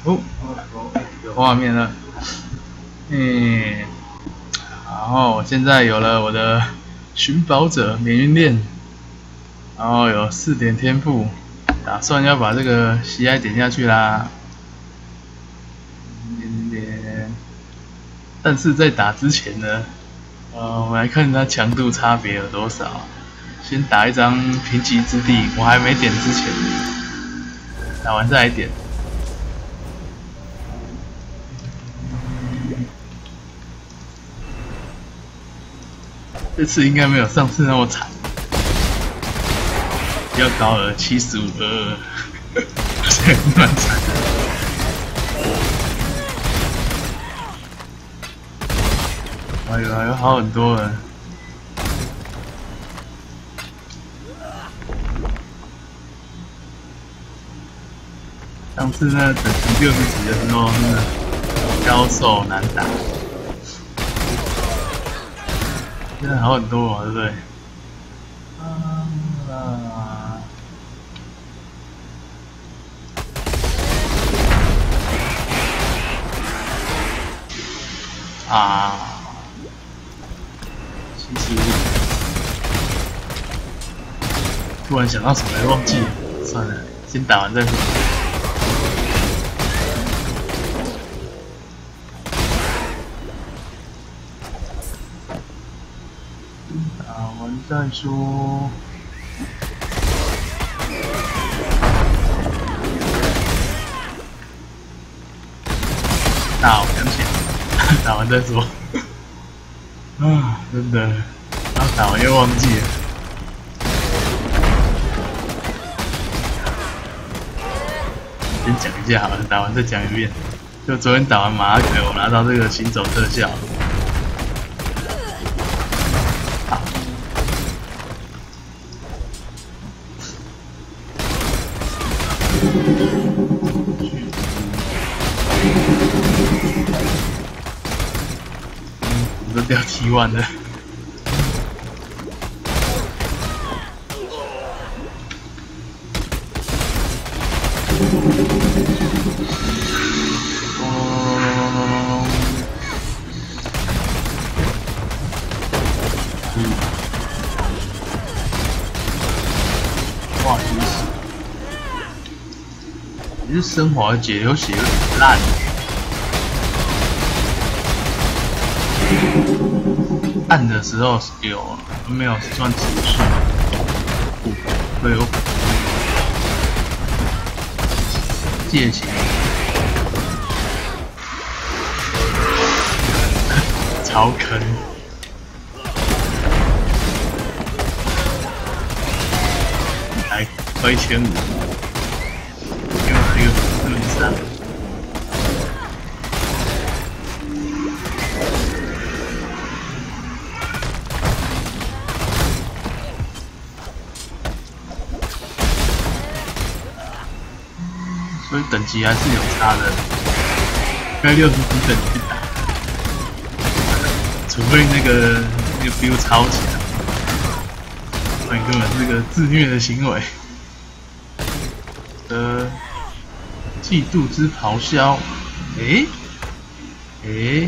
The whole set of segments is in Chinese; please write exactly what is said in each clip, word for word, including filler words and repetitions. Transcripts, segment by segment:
哦，有画面了。嗯，然后我现在有了我的寻宝者免运链，然后有四点天赋，打算要把这个喜爱点下去啦。点点，但是在打之前呢，呃，我们来看它强度差别有多少。先打一张贫瘠之地，我还没点之前，打完再来点。这次应该没有上次那么惨，比较高了，七十五二二，现在蛮惨的。哎呦哎呦，好很多了。上次那等级六十几的时候，真的高手难打。现在好很多哦，对不对？啊啊！其实突然想到什么，忘记了，算了，先打完再说。打完再说。打，我想起来，打完再说。啊，真的，然后打完又忘记了。先讲一下好了，打完再讲一遍。就昨天打完马克，我拿到这个行走特效。我都掉 T 一 了。哇，其实其实升华解流血有点烂。按的时候有没有算持续？会有借钱，超坑。来，快一千五，给我来一个论伤。所以等级还是有差的，该六十级等级打，除非那个那个 build 超强，不然根本是个自虐的行为。呃，嫉妒之咆哮，诶，诶，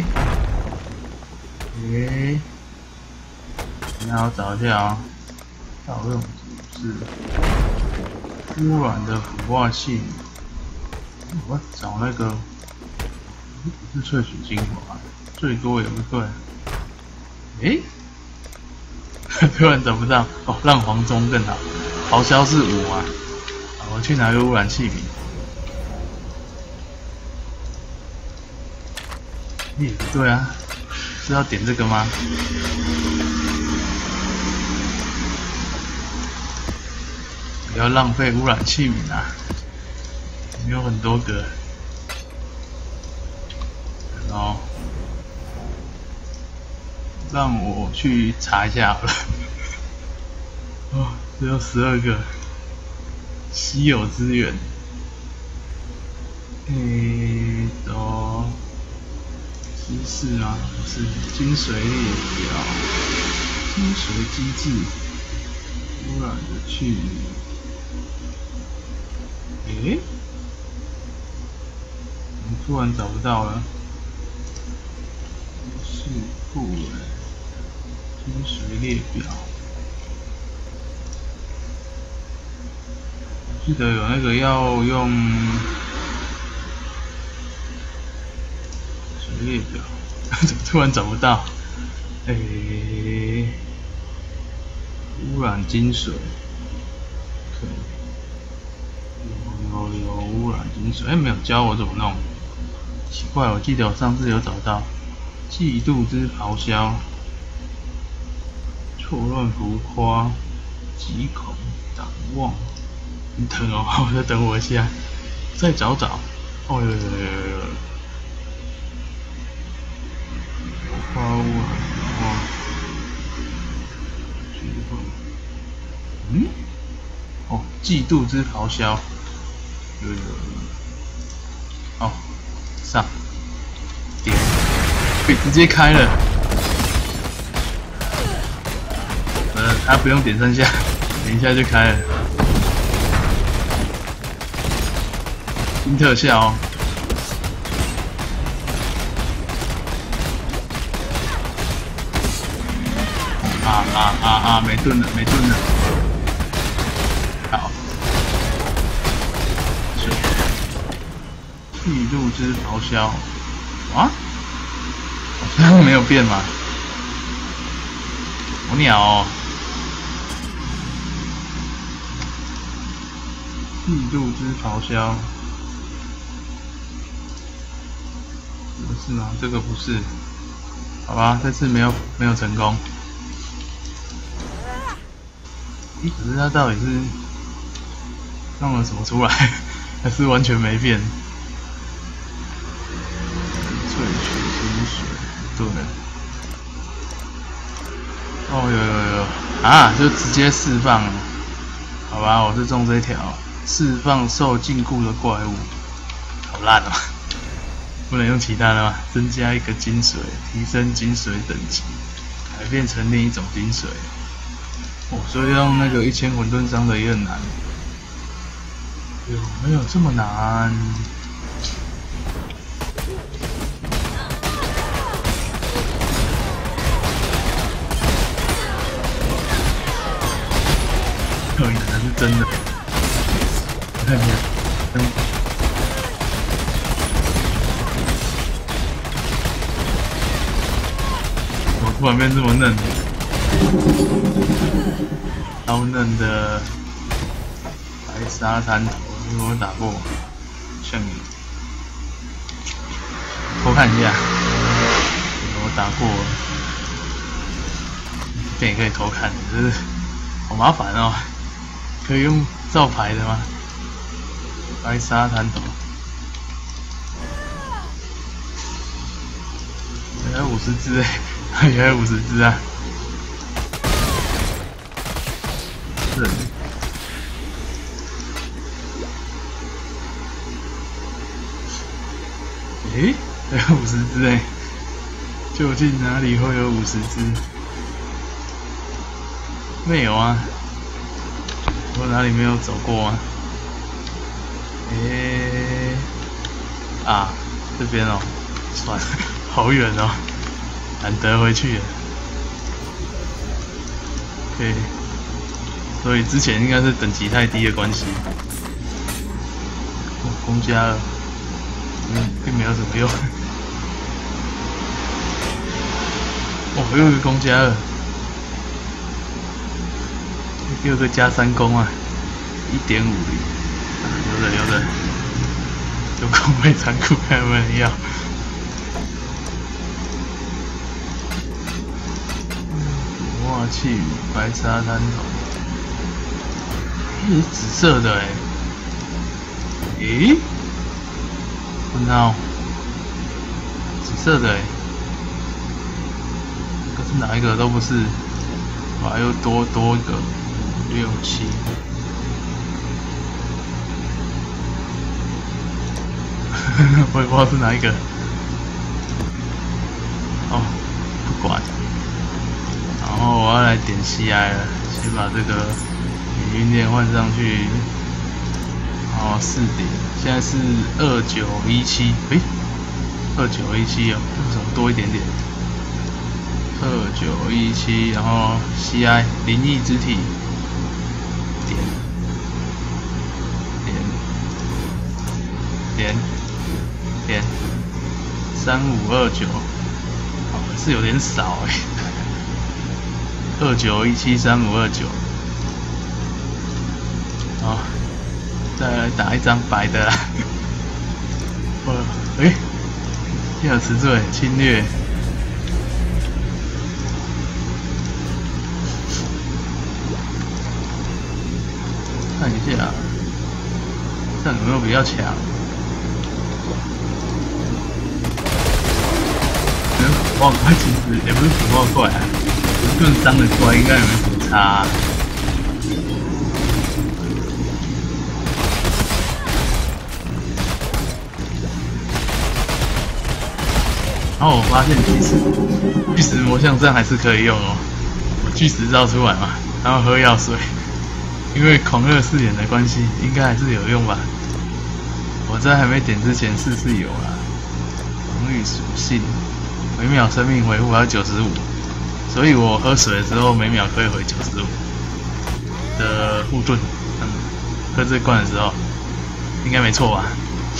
诶，那我找一下啊，讨论组织，污染的腐化器。我找那个不是萃取精华，最多也不对。诶，突然找不到哦，让黄忠更好。咆哮是五啊，我去拿个污染器皿。也不对啊，是要点这个吗？不要浪费污染器皿啊！有很多个，然后让我去查一下好了。哦，只有十二个稀有资源。诶，都知识啊，不是精髓列表，精髓机制，污染的去诶。 突然找不到了。是库哎，精髓列表。记得有那个要用水列表，怎么突然找不到？诶、欸，污染金水。有有污染金水，哎、欸，没有教我怎么弄，奇怪，我记得我上次有找到，嫉妒之咆哮，错乱浮夸，极恐党望，你等哦，我再等我一下，再找找，哦有有有有有，浮夸污染，哇，嗯，哦，嫉妒之咆哮。有有有，哦，上，点，可以直接开了。呃，他不用点三下，点一下就开了。新特效哦。啊啊啊啊！没盾了，没盾了。好。嫉妒之咆哮，啊？好像没有变嘛？好鸟哦！嫉妒之咆哮，不是吗？这个不是，好吧，这次没有没有成功。咦，可是它到底是弄了什么出来？还是完全没变？萃取精髓，对。哦，有有有啊，就直接释放了。好吧，我是中这条，释放受禁锢的怪物。好烂哦，不能用其他的吗？增加一个金髓，提升金髓等级，改变成另一种金髓。哦，所以用那个一千混沌伤的也很难。有没有这么难？可能是真的。我看一下，嗯，我突然变这么嫩，超嫩的白沙滩头，你有没有打过？像你，偷看一下，我打过，这边也可以偷看，就是好麻烦哦。可以用照牌的吗？白沙滩头，原来五十只哎，原来五十只啊！是。诶，还有五十只哎，究竟哪里会有五十只？没有啊。我哪里没有走过啊？诶、欸，啊，这边哦，算了，好远哦，难得回去了。OK， 所以之前应该是等级太低的关系。哦，公家了，嗯，并没有什么用。哦，又一个公家了。第二个加三攻啊，一点五零，有的有的，有空位残酷，看有没有人要。腐化气雨，白沙滩头，诶，紫色的哎，诶，我操，紫色的哎，可是哪一个都不是，哇，又多多一个。六七，我也不知道是哪一个。哦，不管。然后我要来点 C I 了，先把这个语音键换上去。然后四点，现在是二九一七，诶，二九一七哦，为什么多一点点？二九一七，然后 C I 灵异之体点点点点三五二九，好是有点少哎、欸，二九一七三五二九，好，再来打一张白的啦，哇，诶，第二词缀侵略。看一下，这样有没有比较强？嗯，腐化怪其实也不是腐化怪啊，更脏的怪应该也没什么差、啊。然后我发现巨石巨石魔像这样还是可以用哦，我巨石绕出来嘛，然后喝药水。因为狂热四眼的关系，应该还是有用吧。我在还没点之前试试有啦。防御属性，每秒生命回复还有九十五，所以我喝水的时候每秒可以回九十五的护盾。嗯，喝这罐的时候应该没错吧？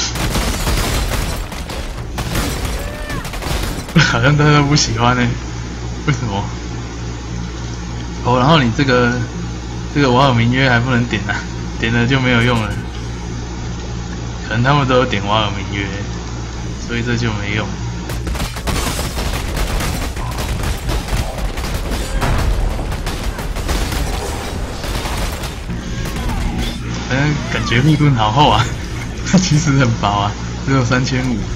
好像大家都不喜欢呢、欸，为什么？哦，然后你这个。这个瓦尔明约还不能点啊，点了就没有用了。可能他们都有点瓦尔明约，所以这就没用。嗯，感觉护盾好厚啊，它其实很薄啊，只有三千五。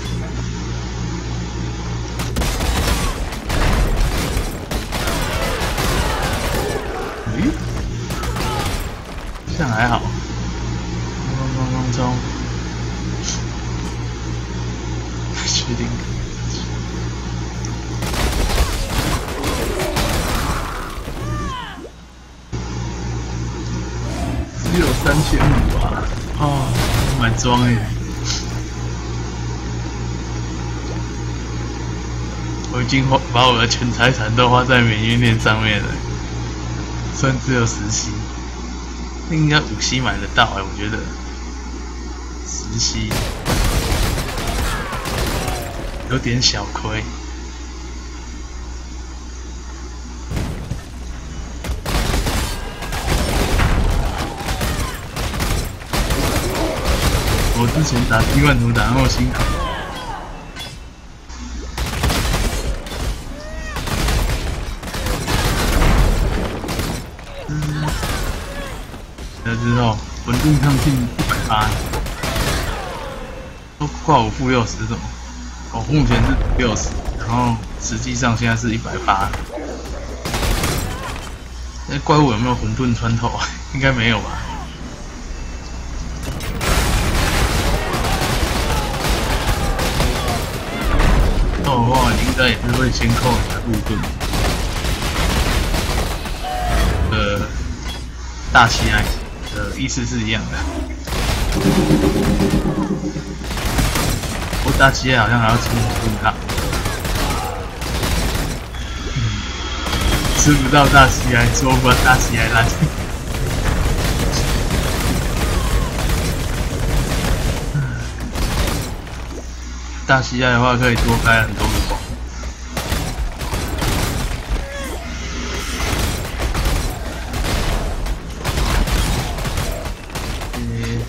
这样还好，冲冲冲冲，确定？只有三千五啊！哦，买装耶！我已经花把我的全财产都花在免运链上面了，虽然只有十期。应该五期买得到哎、欸，我觉得十期有点小亏。我之前打第一万图打那么辛苦，嗯，了之后稳定抗性一百八，都挂我负六十什么？我目前是六十，然后实际上现在是一百八。那怪物有没有混沌穿透啊？应该没有吧？那的话，应该也是会先扣你的护盾。呃，大气爱的意思是一样的。不过大气爱好像还要吃护盾卡。吃不到大西爱，说不大西爱烂。大西爱的话，可以多开很多个光。嗯，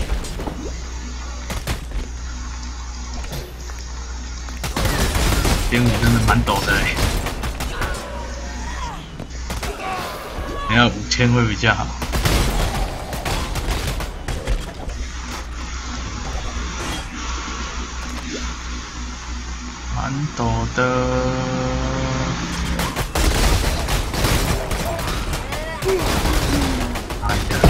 点五真的蛮陡的嘞。你要五千会比较好。蛮陡的。哎呀！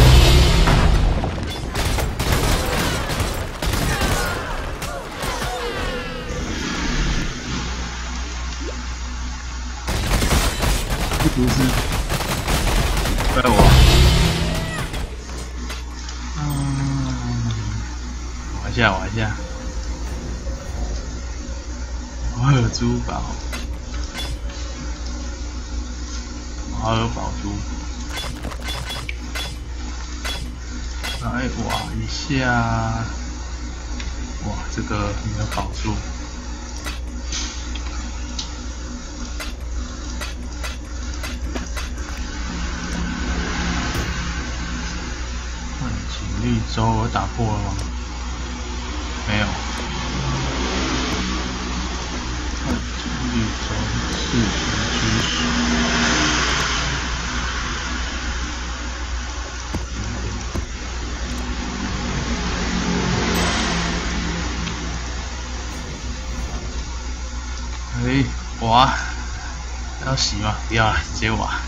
不是。怪我，嗯， 玩一下，玩一下。摩尔珠宝，摩尔宝珠。来挖一下，哇，这个没有宝珠。锦绿洲我打破了吗？没有。锦绿洲四全居所。哎，挖，要洗吗？不要了，直接挖。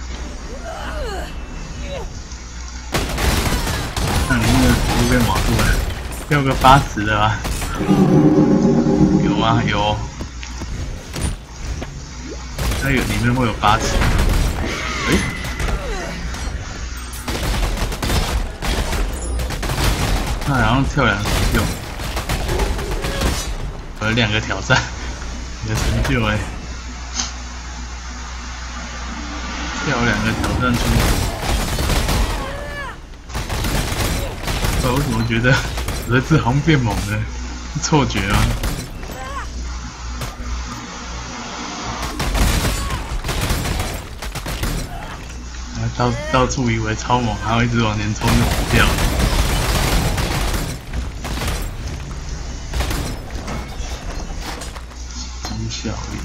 那里面的头都被挖住了，要个八十的吧？有吗？有。它有里面会有八十。哎，那好像跳两成就，有两个挑战，你的成就哎，跳两个挑战出。我怎么觉得我的字好像变猛了？是错觉吗？到到处以为超猛，然后一直往前冲就死掉了。集中效率。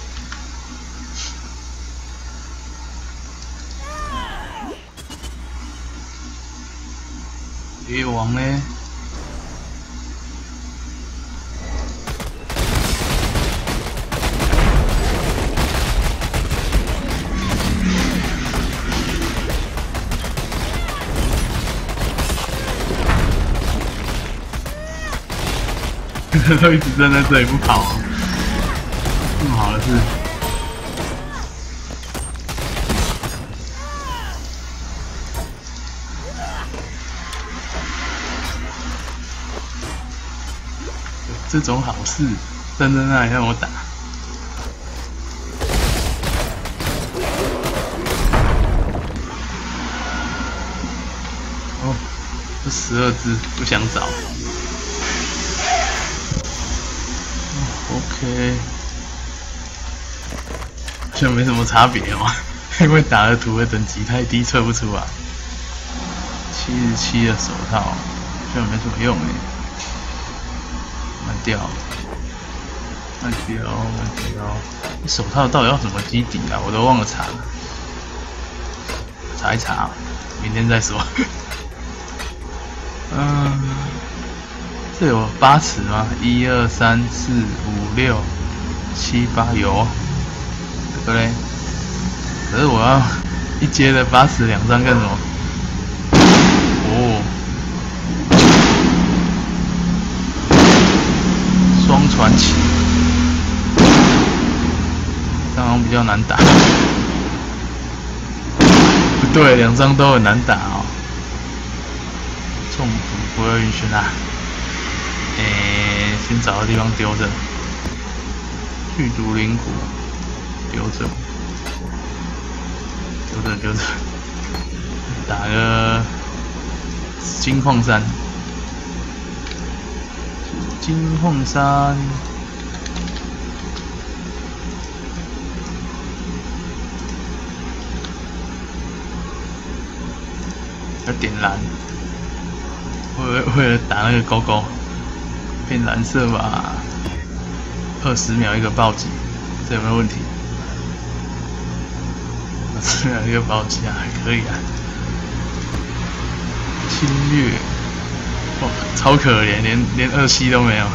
野王呢？都一直站在这里不跑，这么好的事。这种好事，站在那里让我打。哦，这十二只不想找。OK， 好像没什么差别哦，因为打的图的等级太低，测不出来。七十七的手套，好像没什么用诶。慢掉，慢掉，慢掉。手套到底要怎么基底啊？我都忘了查了，查一查，明天再说。嗯。这有八尺吗？一二三四五六七八有。这个嘞，可是我要一阶的八尺两张干什么？哦，双传奇，这好像比较难打。不对，两张都很难打哦。中毒不会允许拿。诶、欸，先找个地方丢着，去毒灵骨，丢着，丢着丢着，打个金矿山，金矿山，要点燃，为了为了打那个勾勾。变蓝色吧，二十秒一个暴击，这有没有问题？二十秒一个暴击啊，还可以啊。侵略，哇，超可怜，连连二 C 都没有。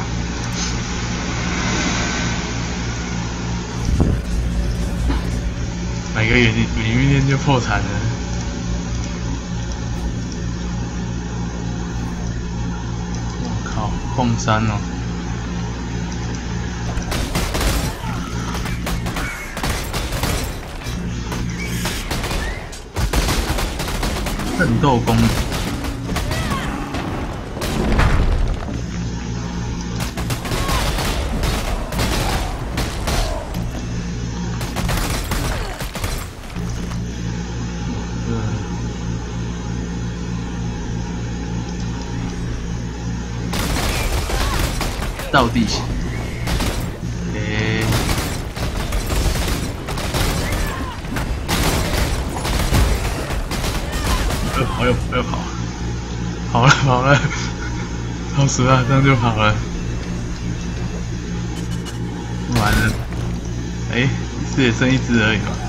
买个远远运链就破产了。矿山哦，奋斗功， 道地形。诶、欸，跑又跑又跑，跑了跑了，好死啊，这样就跑了。完了，哎、欸，这也剩一只而已嘛。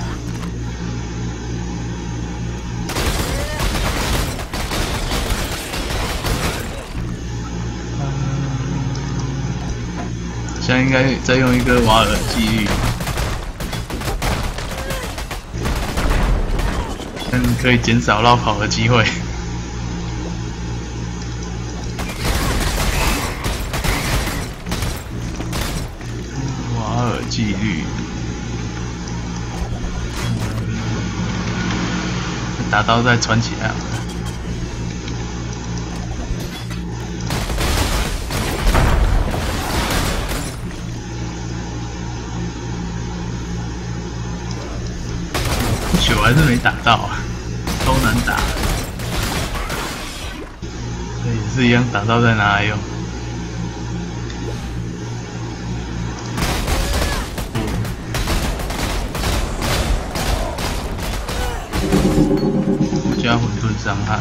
现在应该再用一个瓦尔纪律，嗯，可以减少绕跑的机会。瓦尔纪律，打到再穿起来好了。球还是没打到啊，超难打。也是一样，打到再拿来用。加混沌伤害。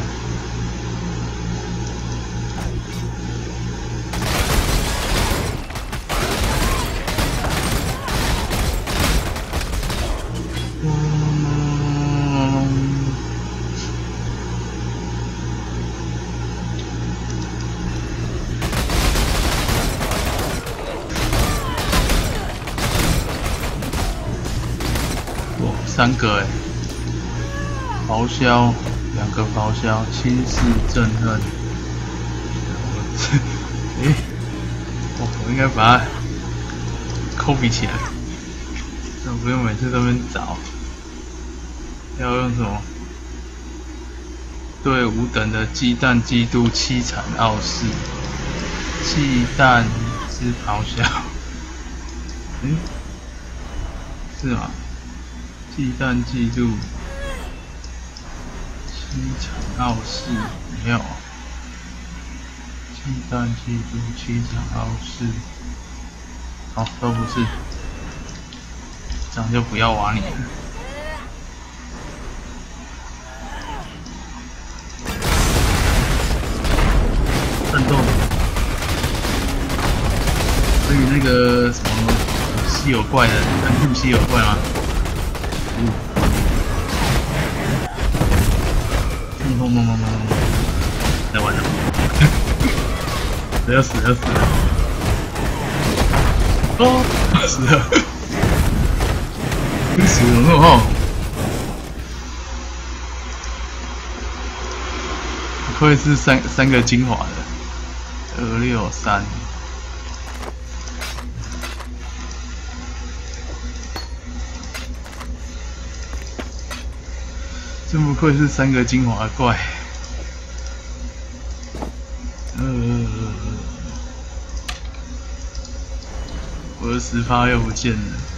三个哎，咆哮，两个咆哮，轻视憎恨。哎、欸，我我应该把它 copy 起来，那不用每次都边找。要用什么？对五等的鸡蛋嫉妒凄惨傲视，鸡蛋之咆哮。嗯、欸，是吗？忌惮、嫉妒、凄惨、傲视，没有。忌惮、嫉妒、凄惨、傲视，好，都不是。这样就不要玩你了。战斗。所以那个什么稀有怪的，人兔稀有怪吗？砰砰砰砰砰！来完了，死了死了死了！哦，死了！你死了那么好，不愧是三三个精华的，二六三。真不愧是三个精华怪，呃，我的十趴又不见了。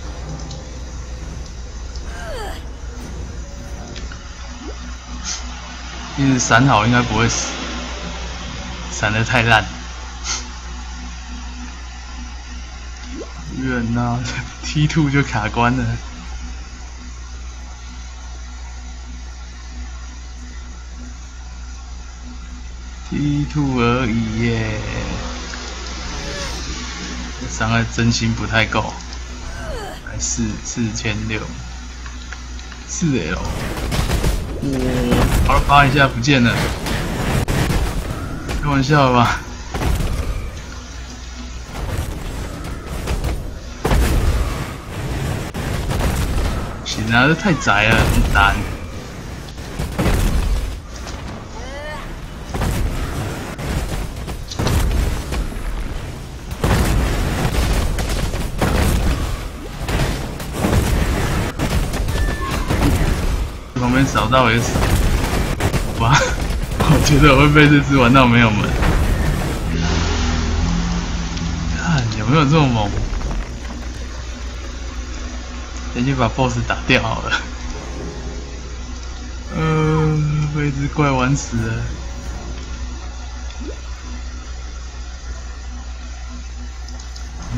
其实闪好应该不会死，闪得太烂。远啊 ，T 二 就卡关了。T 二 而已耶，伤害真心不太够，还是四千六，四 L， 哇，好了，扒一下不见了，开玩笑吧？行啊，这太窄了，很难。旁边扫到也死，哇！我觉得我会被这只玩到没有门。看有没有这么猛？先去把 boss 打掉好了。呃，被一只怪玩死了。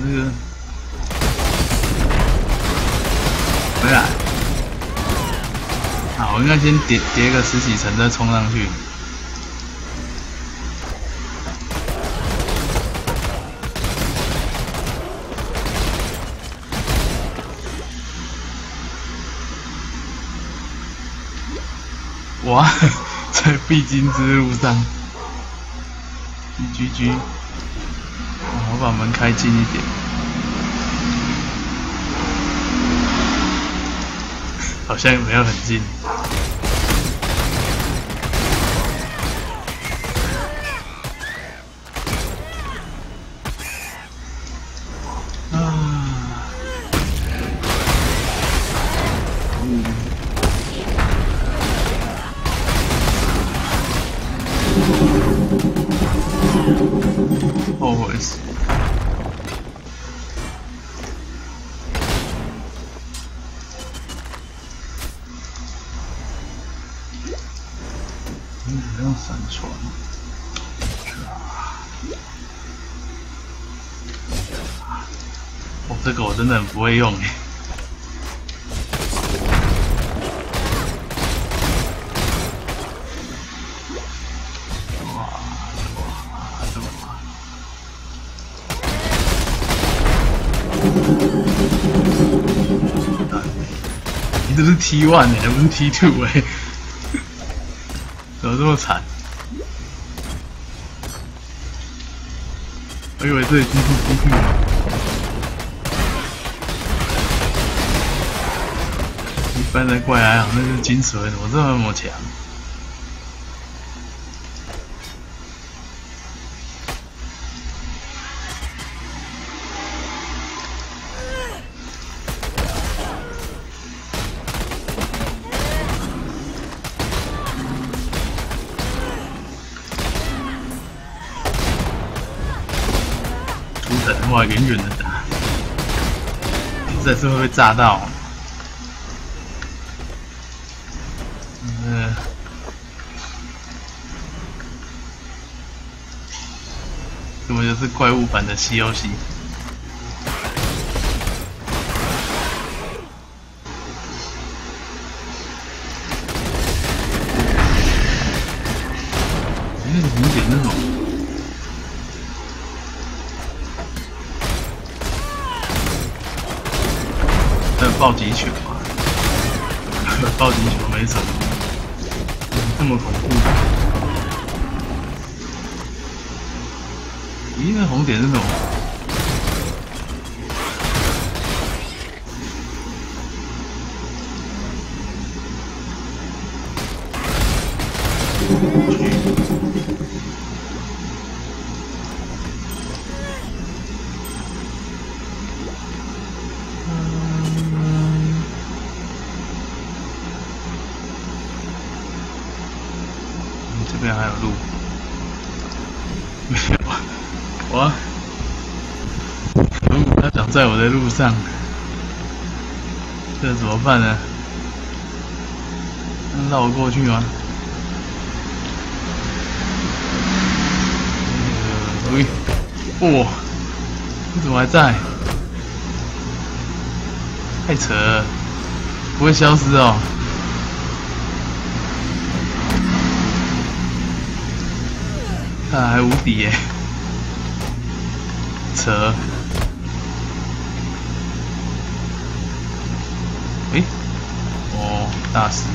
那个回来。啊，我应该先叠叠个十几层再冲上去。哇，在必经之路上 ，G G， 我把门开近一点，好像没有很近。Always. 嗯，不用闪船。哦，这个我真的很不会用诶。你这是 T 一 哎，不是 T 二 哎，怎么这么惨？我以为这已经是 T 二了。一般的怪还好，那是金水，怎么这么强？哇，远远的打，这次会被炸到。嗯，根本就是怪物版的西游记。那个红点那种。暴击球啊，暴击球没什么，这么恐怖。咦，那红点是什么？这边还有路，没有，我，如果他挡在我的路上，这怎么办呢？绕过去吗？喂、呃，哇，你怎么还在？太扯了，不会消失哦。看还无敌耶，扯！诶，哦，大师。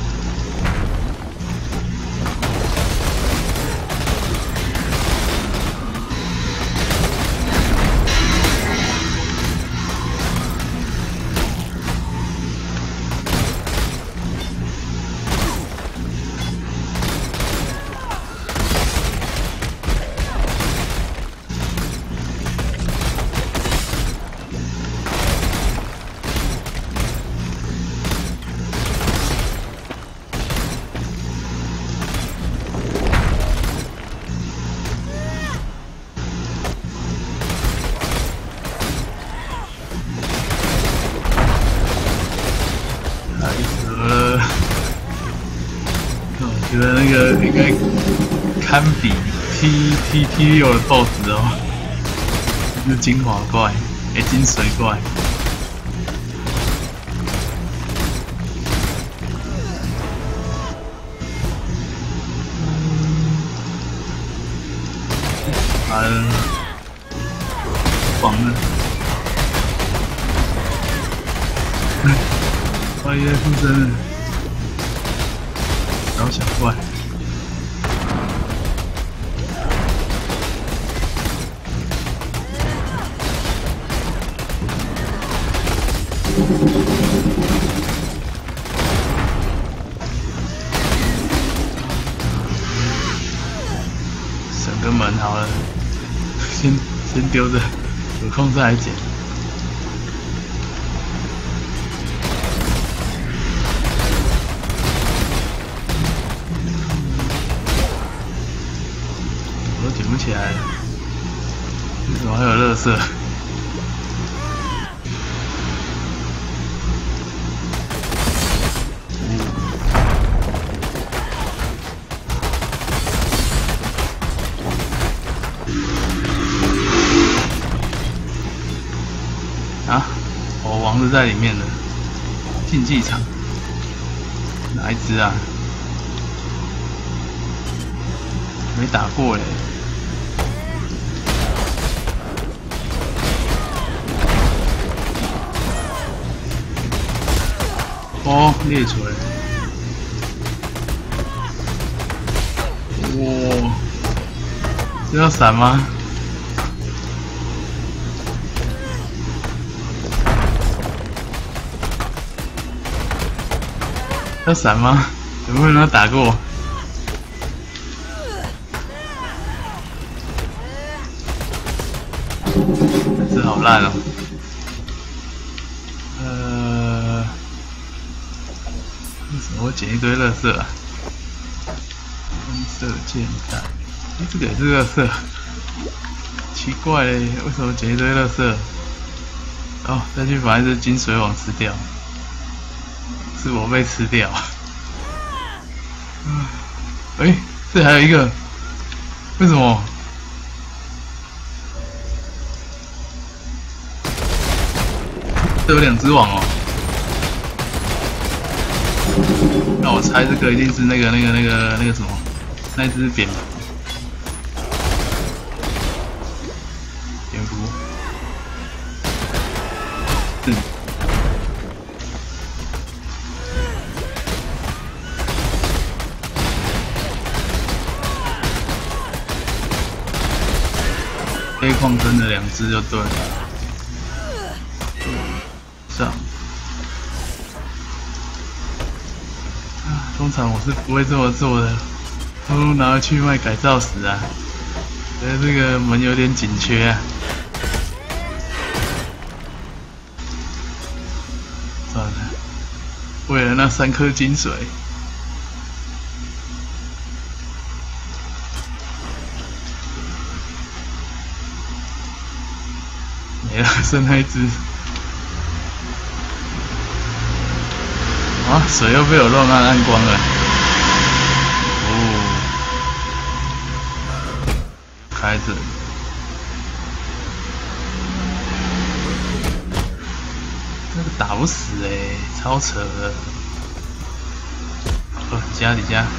觉得那个应该堪比 T T T 六的 B O S S 哦， 是精华怪，哎、欸，金水怪。嗯，爽了！花叶附身了，小小怪。省个门好了。先先丢着，有空再来捡。我都捡不起来了，为什么还有垃圾？啊，我王是在里面的竞技场，哪一只啊？没打过嘞。哦，猎锤！哇，这要闪吗？要闪吗？有没有人打过？这好烂哦！呃，为什么我捡一堆垃圾啊？红色箭袋，哎，这个也是垃圾，奇怪嘞，为什么捡一堆垃圾？哦，再去把那只金水网吃掉。是我被吃掉。嗯，哎、欸，这还有一个，为什么？这有两只网哦。那我猜这个一定是那个、那个、那个、那个什么，那只蝙蝠。蝙蝠。嗯。黑矿真的两只就对了。上。啊，通常我是不会这么做的，都拿回去卖改造石啊。觉得这个门有点紧缺啊。算了，为了那三颗金水。没了，剩那一只。啊，水又被我乱按按光了。哦，开着。这个打不死哎、欸，超扯的。哦，家里家，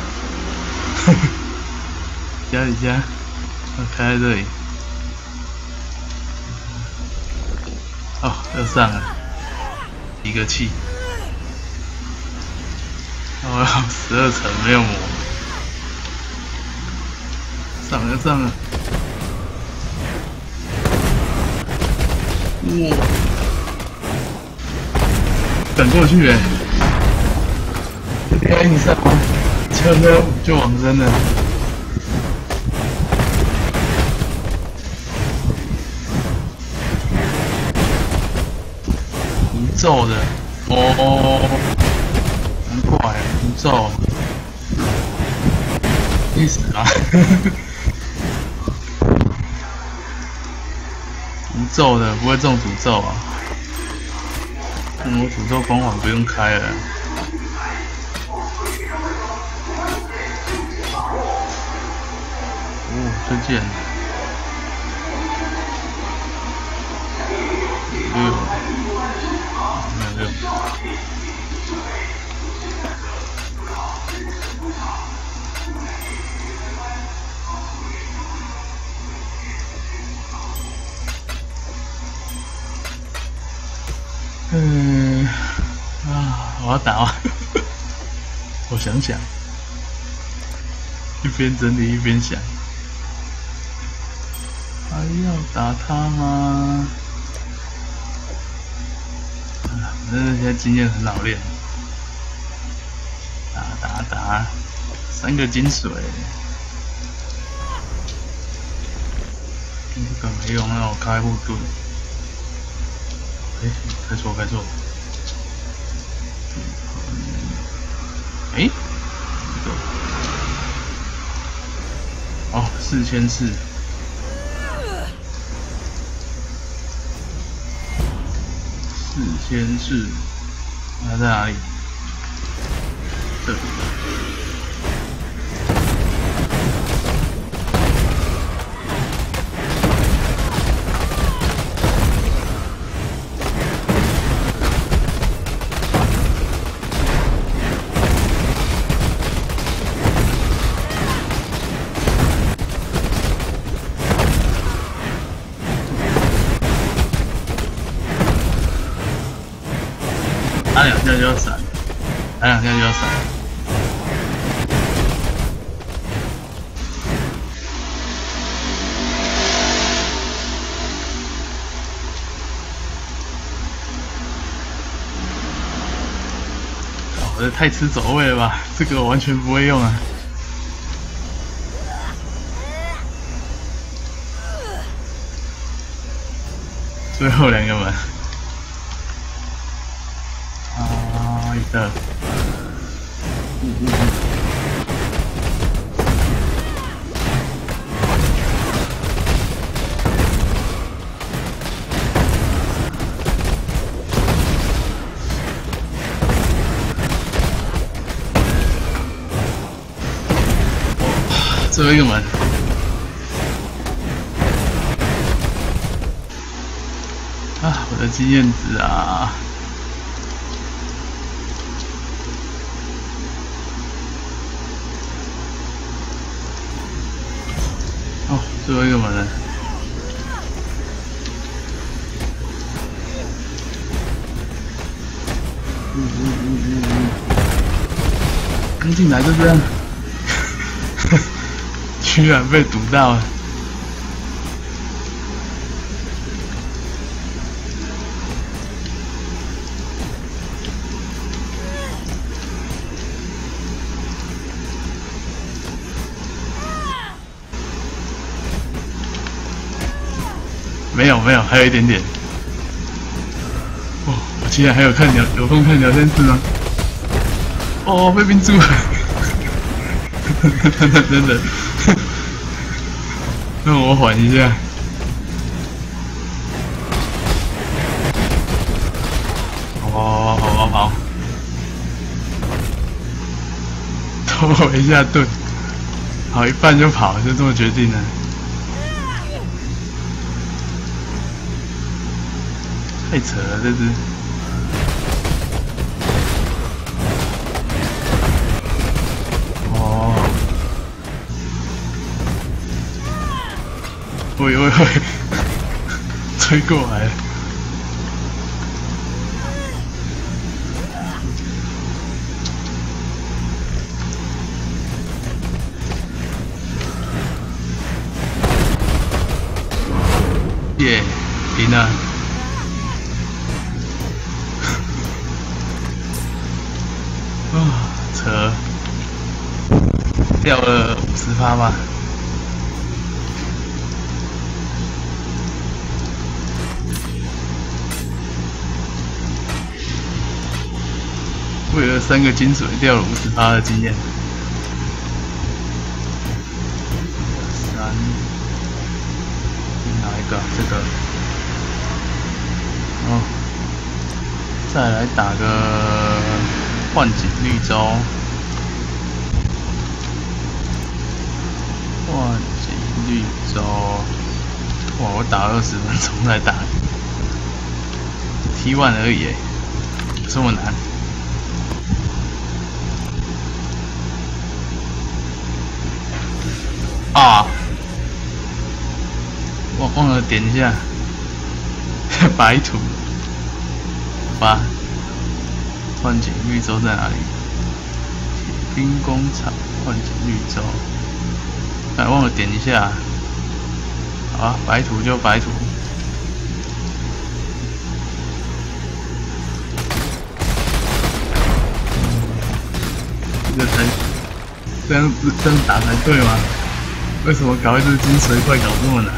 家里家，我开在这里。哦，又上了，一个气。哦，十二层没有磨，上了上了。哇！赶过去哎、欸！哎，你上吗？车车就往生了。无咒的哦，难怪无咒，意思啊。无咒的不会中诅咒啊。嗯，我诅咒光环不用开了。哦，这剑。 嗯啊，我要打完，我想想，一边整理一边想，还要打他吗？啊，反正现在经验很好练，打打打，三个金水。 这个没用，那我开护盾。哎、欸，开错开错。哎、欸，这个哦，四千四。四千四，它在哪里？这里。 打两下就要闪，打两下就要闪。我这太吃走位了吧？这个我完全不会用啊。最后两个门。 的，嗯嗯嗯，最后一个门，啊，我的经验值啊！ 哦，最后一个门了。嗯嗯嗯嗯嗯。刚进来就这样，居然被堵到了。没有没有，还有一点点。哦，我竟然还有看聊有空看聊天室吗？哦，被冰住了，真的。让我缓一下。哦，好好好，拖我一下盾，好一半就跑，就这么决定了。 太扯了，这只。哦。喂喂喂！追过来了。耶，赢了。 啊，扯，掉了五十趴吧。为了三个金水，掉了五十趴的经验。三，哪一个？这个。哦，再来打个。 幻景绿洲，幻景绿洲，哇！我打二十分钟才打 T 一 而已，这么难啊！忘忘了点一下白图。 吧。幻景绿洲在哪里？铁兵工厂，幻景绿洲。哎，忘了点一下。好啊，白图就白图。这个才这样不这样打才对吗？为什么搞一只金锤怪搞这么难？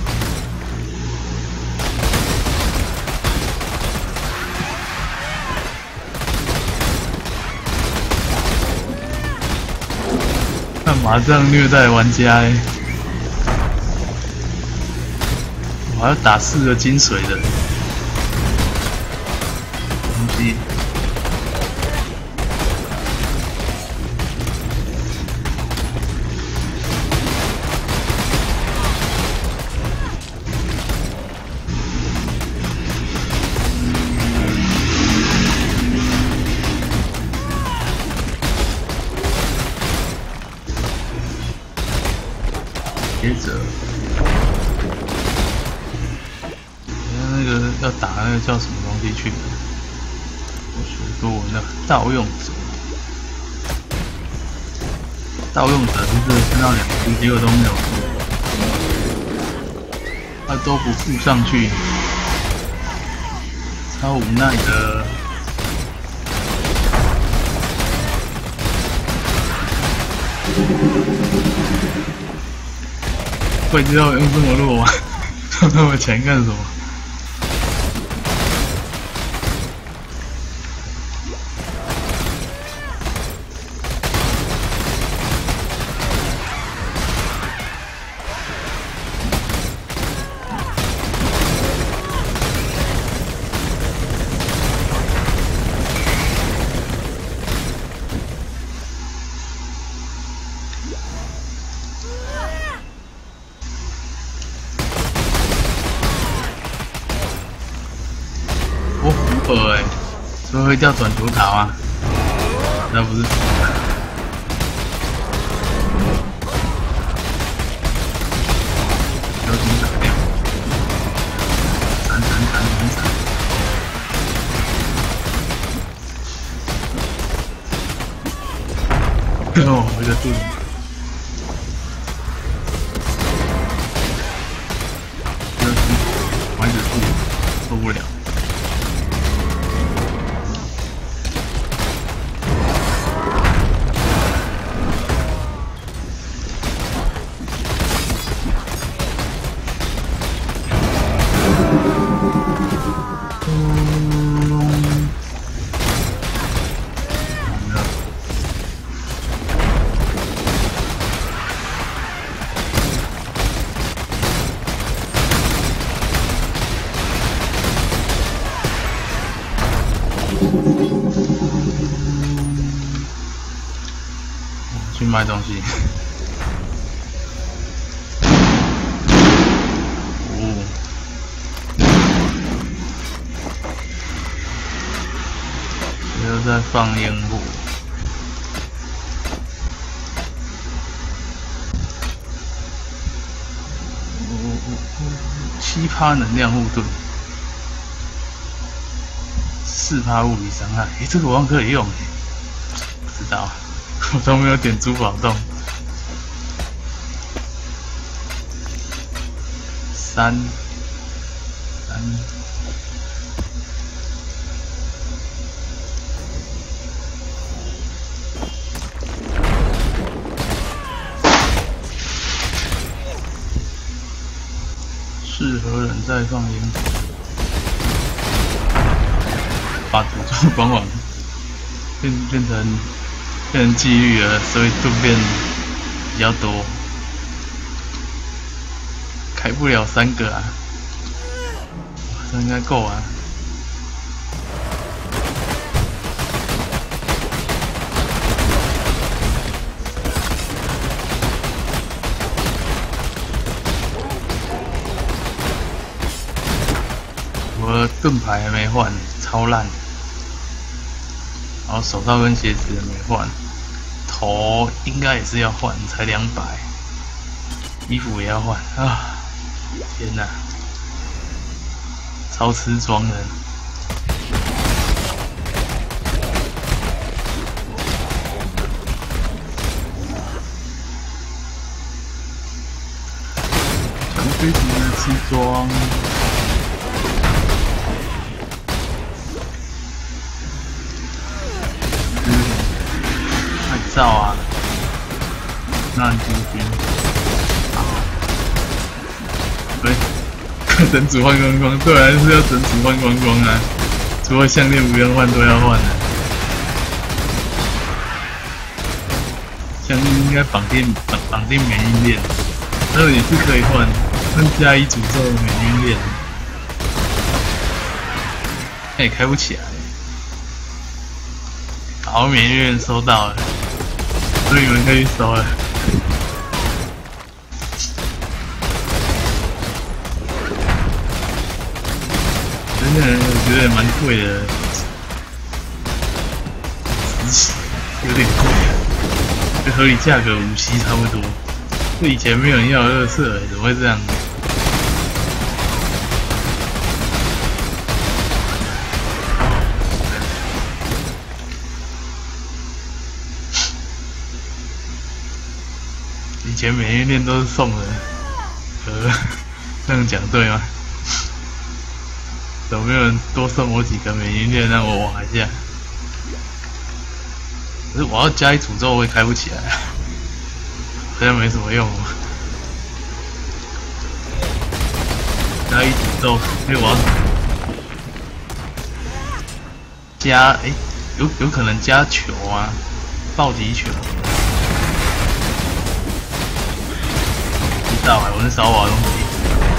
干嘛这样虐待玩家欸？我还要打四个金水的东西。接着，那个要打那个叫什么东西去？我学过那个盗用者，盗用者就是看到两只，结果都没有付，他都不附上去，超无奈的。会知道用这么弱吗？用那么强干什么？我胡尔哎，所以会掉转图塔吗？那不是。小心打掉，闪闪闪闪闪！哦，我的肚子。小心，玩着肚，受不了。去卖东西。哦，又在放烟火。七趴能量护盾，四趴物理伤害。诶、欸，这个我可以用诶、欸，不知道。我都没有点珠宝洞。三三，适合人再放烟火，把诅咒光网变变成。变成纪律了，所以盾变比较多，开不了三个啊，这应该够啊。我的盾牌还没换，超烂。然后手套跟鞋子也没换，头应该也是要换，才两百，衣服也要换啊！天哪，超吃装的。 飞行的西装。嗯，快照啊！那进军。喂，整组换光光，对，还是要整组换光光啊！除了项链不用换，都要换的。项链应该绑定绑绑定免疫链，那个也是可以换，换加一诅咒的免疫链。那也开不起来。好，免疫链收到了，所以你们可以收了。真的，我觉得蛮贵的，有点贵，跟合理价格五七差不多。这以前没有人要垃圾，怎么会这样？以前免疫链都是送的，呃，这样讲对吗？有没有人多送我几个免疫链让我玩一下？可是我要加一诅咒会开不起来，好像没什么用。加一诅咒，因为我要加，哎、欸，有有可能加球啊，暴击球。不知道哎、欸，我很少玩东西。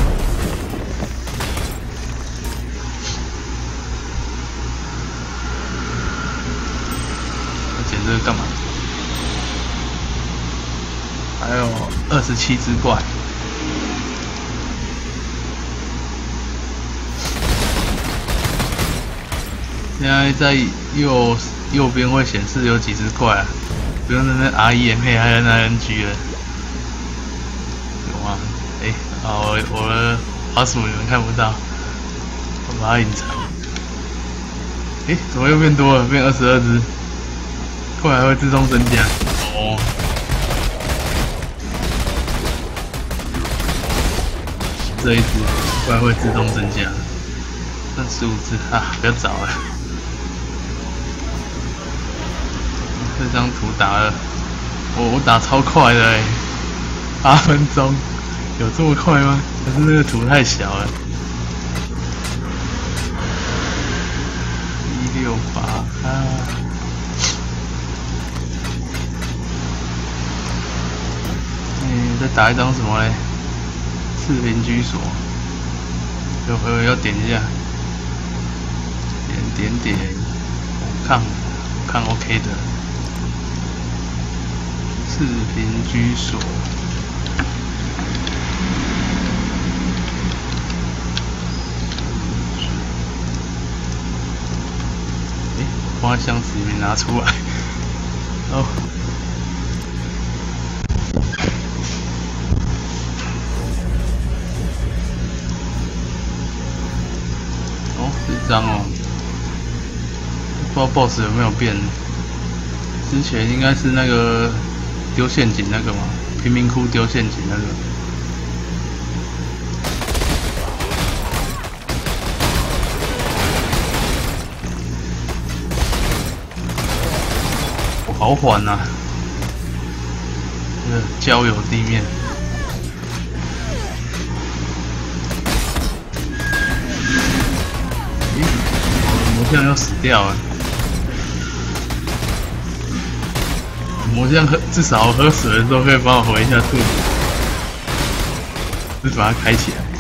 这个干嘛？还有二十七只怪，现在在右右边会显示有几只怪啊，不用在那 R E M P 还有那 N G 了，有吗？哎、欸，啊我我的滑鼠你们看不到，我把它隐藏。哎、欸，怎么又变多了？变二十二只。怪还会自动增加哦，这一只怪会自动增加，剩十五只啊！不要找了，这张图打了，我我打超快的哎、欸，八分钟，有这么快吗？可是那个图太小了，一六八啊。再打一张什么嘞？视频居所，有朋友要点一下，点点点，看看 OK 的，视频居所，哎、欸，放在箱子里面拿出来，哦。这张哦，不知道 boss 有没有变？之前应该是那个丢陷阱那个嘛，贫民窟丢陷阱那个。我好缓呐、啊！这个郊游地面。魔像要死掉了，魔像喝至少喝水的时候可以帮我回一下肚子，就把它开起来。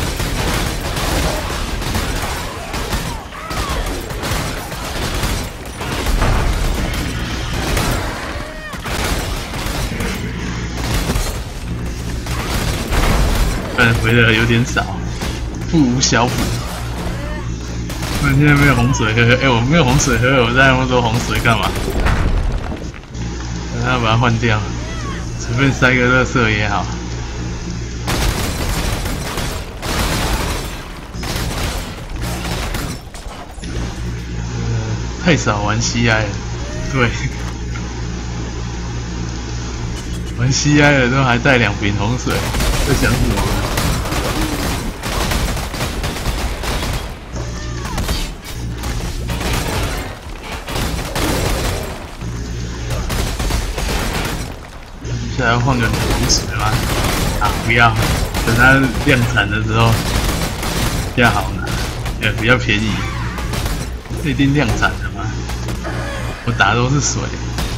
但回的有点少，不无小补。那现在没有洪水喝，哎、欸，我没有洪水喝，我在那么多洪水干嘛？等下把它换掉，随便塞个垃圾也好。呃，太少玩 C I 了，对，玩 C I 的都还带两瓶洪水，在想什么呢？ 还要换个流水吗？啊，不要，等它量产的时候比较好拿，也比较便宜。这一定量产的吗？我打的都是水。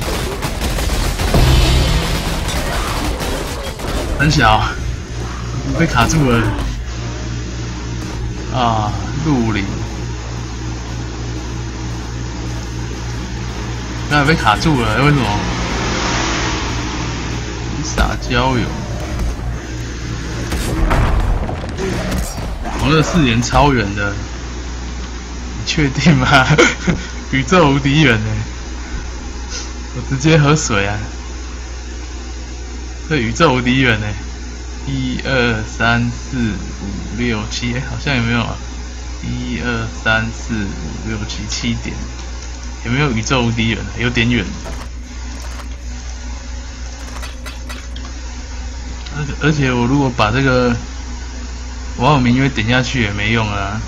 很小，被卡住了。啊，陆林，刚才被卡住了，为什么？撒娇油，我那视野超远的，你确定吗？宇宙无敌远呢，我直接喝水啊！这宇宙无敌远呢，一二三四五六七，好像也没有啊，一二三四五六七七点，有没有宇宙无敌远？有点远。而且我如果把这个网友名约点下去也没用啊，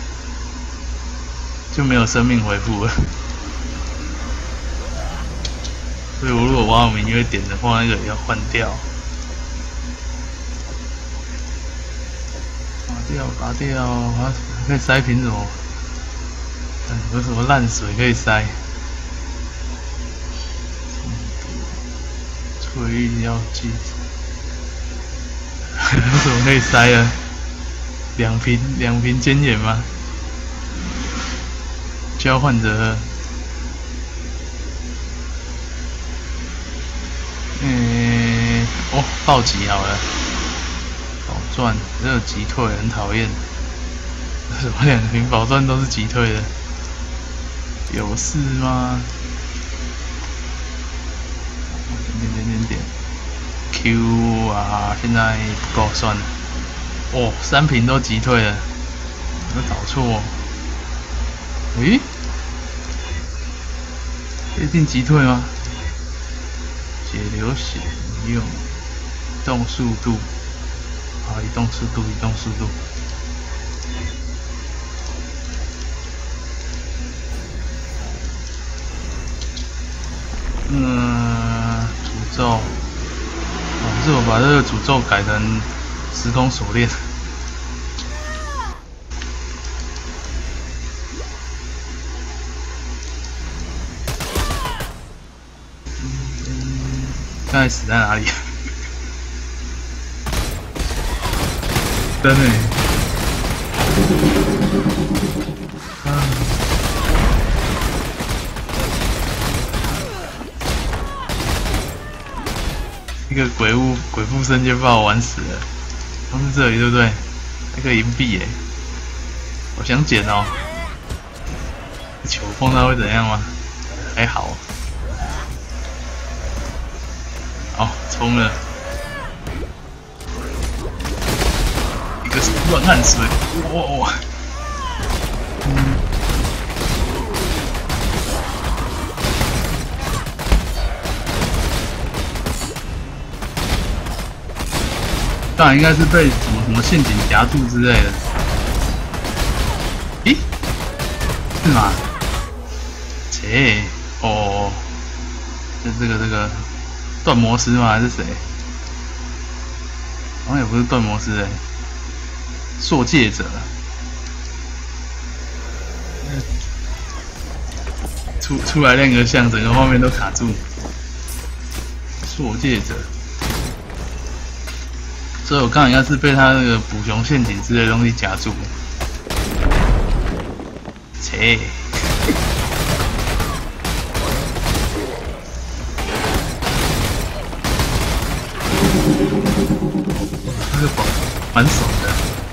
就没有生命回复了。所以我如果网友名约点的话，那个也要换掉，拔掉，拔掉，啊，可以塞瓶什么？有什么烂水可以塞？催泪药剂。有什么可以塞啊？两瓶两瓶尖眼吗？交换着，嗯，哦，暴击好了，宝钻这个击退很讨厌。什么两瓶宝钻都是击退的？有事吗？点点点点。Q 啊，现在不够算了。哦，三瓶都击退了，有找错哦。诶，确定击退吗？血流血用，移动速度，好，移动速度，移动速度。嗯，诅咒。是我把这个诅咒改成时空锁链。刚才死在哪里？灯诶！一个鬼物鬼附身就把我玩死了，都是这里对不对？那个银币耶，我想捡哦。球碰到会怎样吗？还好。好，冲了！一个乱汗水，哇哇！嗯。当然应该是被什么什么陷阱夹住之类的。咦？是吗？切，哦，这这个这个断魔师吗？还是谁？好像也不是断魔师诶，朔戒者。出出来亮个相，整个画面都卡住。朔戒者。所以我刚刚应该是被他那个捕熊陷阱之类的东西夹住。切！这个宝蛮爽的。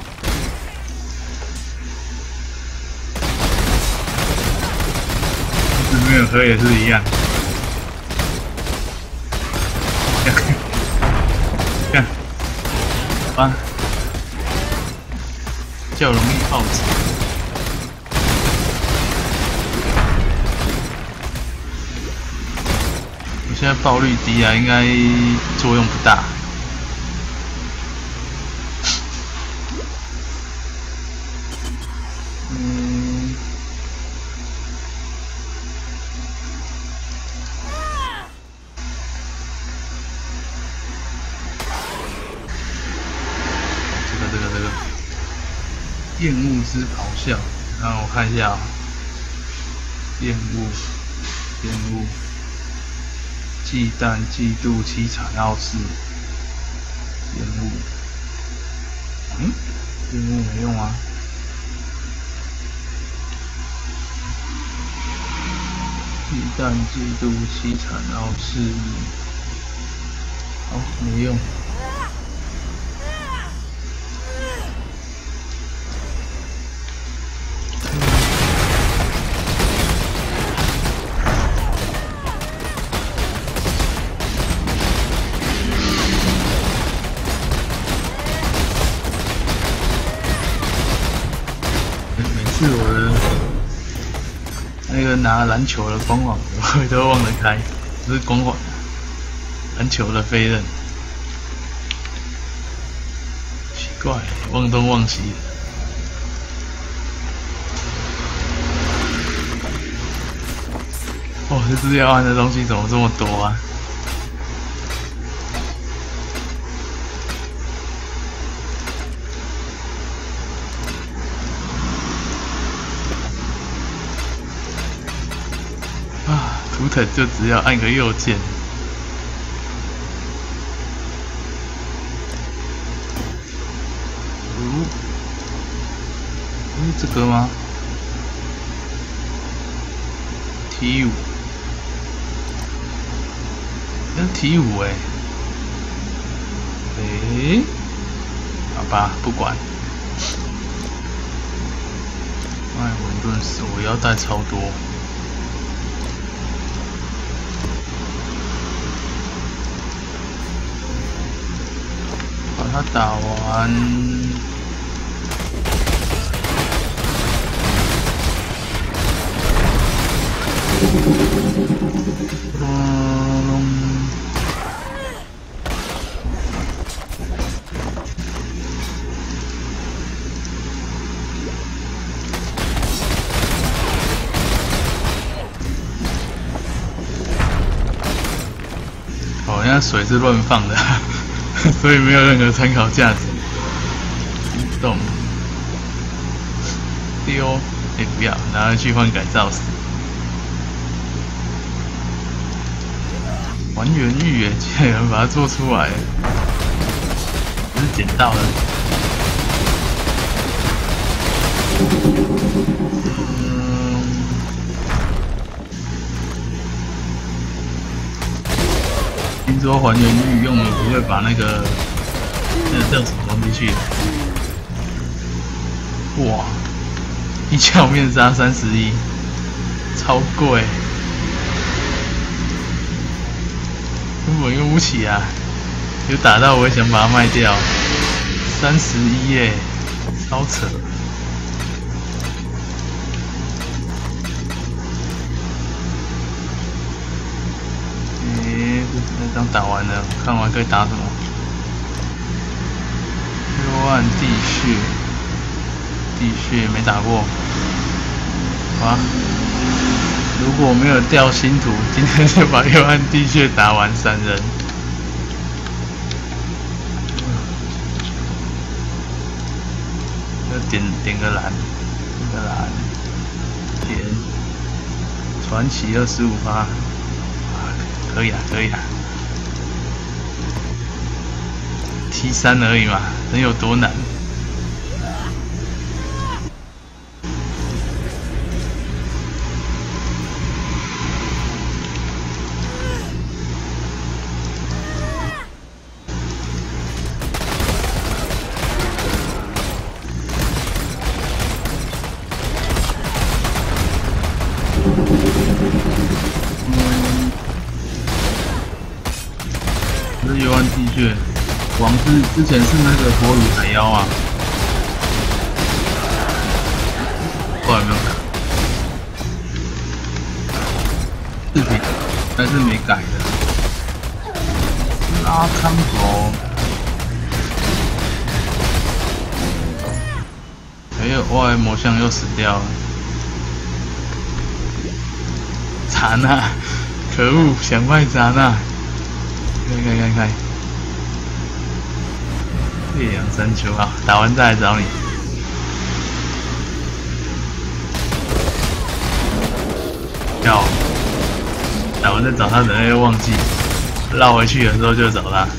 没有喝也是一样。看。啊，比较容易耗子。我现在爆率低啊，应该作用不大。嗯， 厌恶之咆哮，让我看一下、哦，厌恶，厌恶，忌惮、嫉妒、凄惨、傲视，厌恶。嗯，厌恶没用啊。忌惮、嫉妒、凄惨、傲视，好，没用。是我的那个拿篮球的光环，我都忘得开，不是光环，篮球的飞刃，奇怪，忘东忘西。哦，这资料案的东西怎么这么多啊？图腾就只要按个右键，哦，是这个吗 ？T 五，那是 T 五哎，诶，好吧，不管。哎，混沌石，我腰带超多。把它打完，嗯，哦，那水是乱放的。所以没有任何参考价值。动丢，哎、欸、不要，拿回去换改造石。还原玉耶，竟然有人把它做出来，只是捡到了。嗯，听说还原玉用了不会把那个那个叫什么东西去？哇！一壳面纱三十一，超贵，根本用不起啊！有打到我也想把它卖掉，三十一耶，超扯！诶，那张打完了，看完可以打什么？幽暗地穴。地穴没打过，啊！如果没有掉星图，今天就把幽暗地穴打完三人。要点点个蓝，点个蓝，点传奇二十五发，啊，可以啊，可以啊。T 三而已嘛，能有多难？这是幽暗地穴，王之之前是那个火舞海妖啊，后来没有改，视频还是没改的。拉康狗，哎呦，哇，魔像又死掉了。查娜，可恶，想卖查娜。开开开开！烈阳山丘啊，打完再来找你。 在找他，人又忘记，绕回去的时候就找他。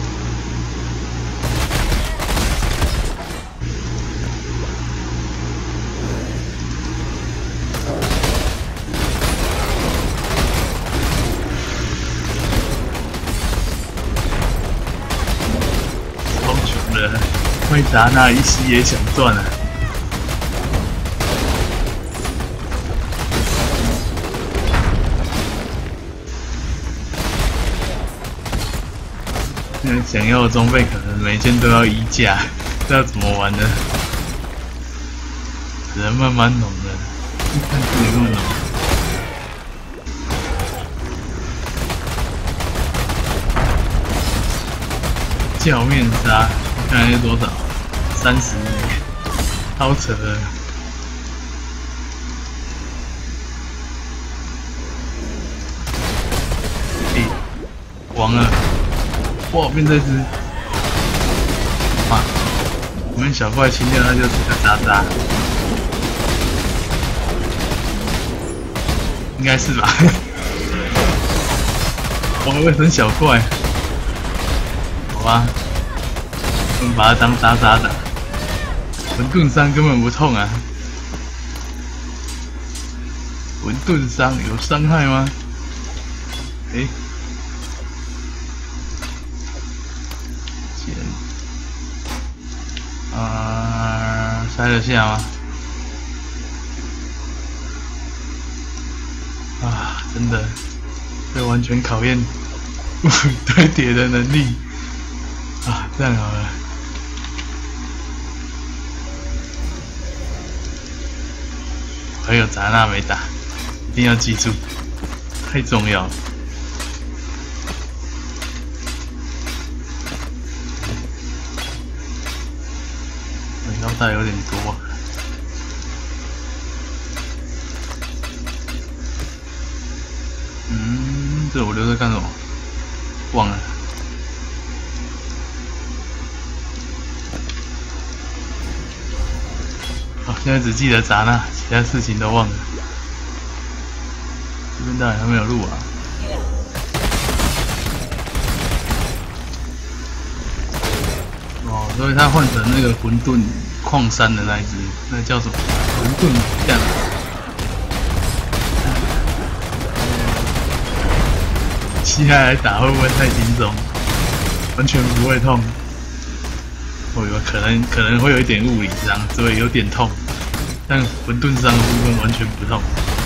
超穷的，会砸那一息也想赚啊！ 想要的装备可能每件都要移价，这要怎么玩呢？只能慢慢弄的，看自己弄。教面杀，看是多少？三十枚，超扯的。诶、欸，亡了！ 哇，变这只！哇，我们小怪清掉它就是个渣渣，应该是吧？我还会生小怪，好吧？我们把它当渣渣打，混沌伤根本不痛啊！混沌伤有伤害吗？诶、欸。 啊、呃，塞得下吗？啊，真的，这完全考验堆叠的能力啊！这样好了，还有杂纳没打，一定要记住，太重要了。 腰带有点多、啊，嗯，这我留着干什么？忘了。好，现在只记得砸那，其他事情都忘了。这边到底还没有路啊？哦，所以它换成那个混沌。 矿山的那一只，那叫什么？混沌这样。膝盖来打会不会太轻松？完全不会痛。我有可能可能会有一点物理伤，所以有点痛，但混沌伤的部分完全不痛。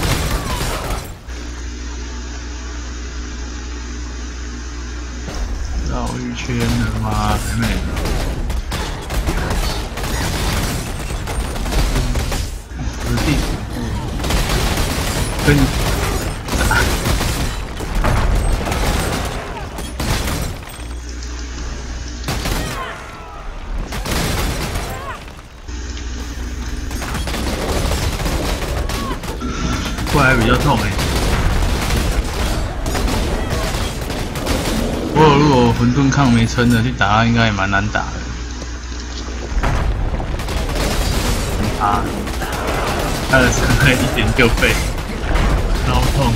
绕一圈了吗？还没。 跟打，过来比较痛哎、欸。不过如果混沌抗没撑的去打他，应该也蛮难打的。啊，他的伤害一点六倍。 超痛！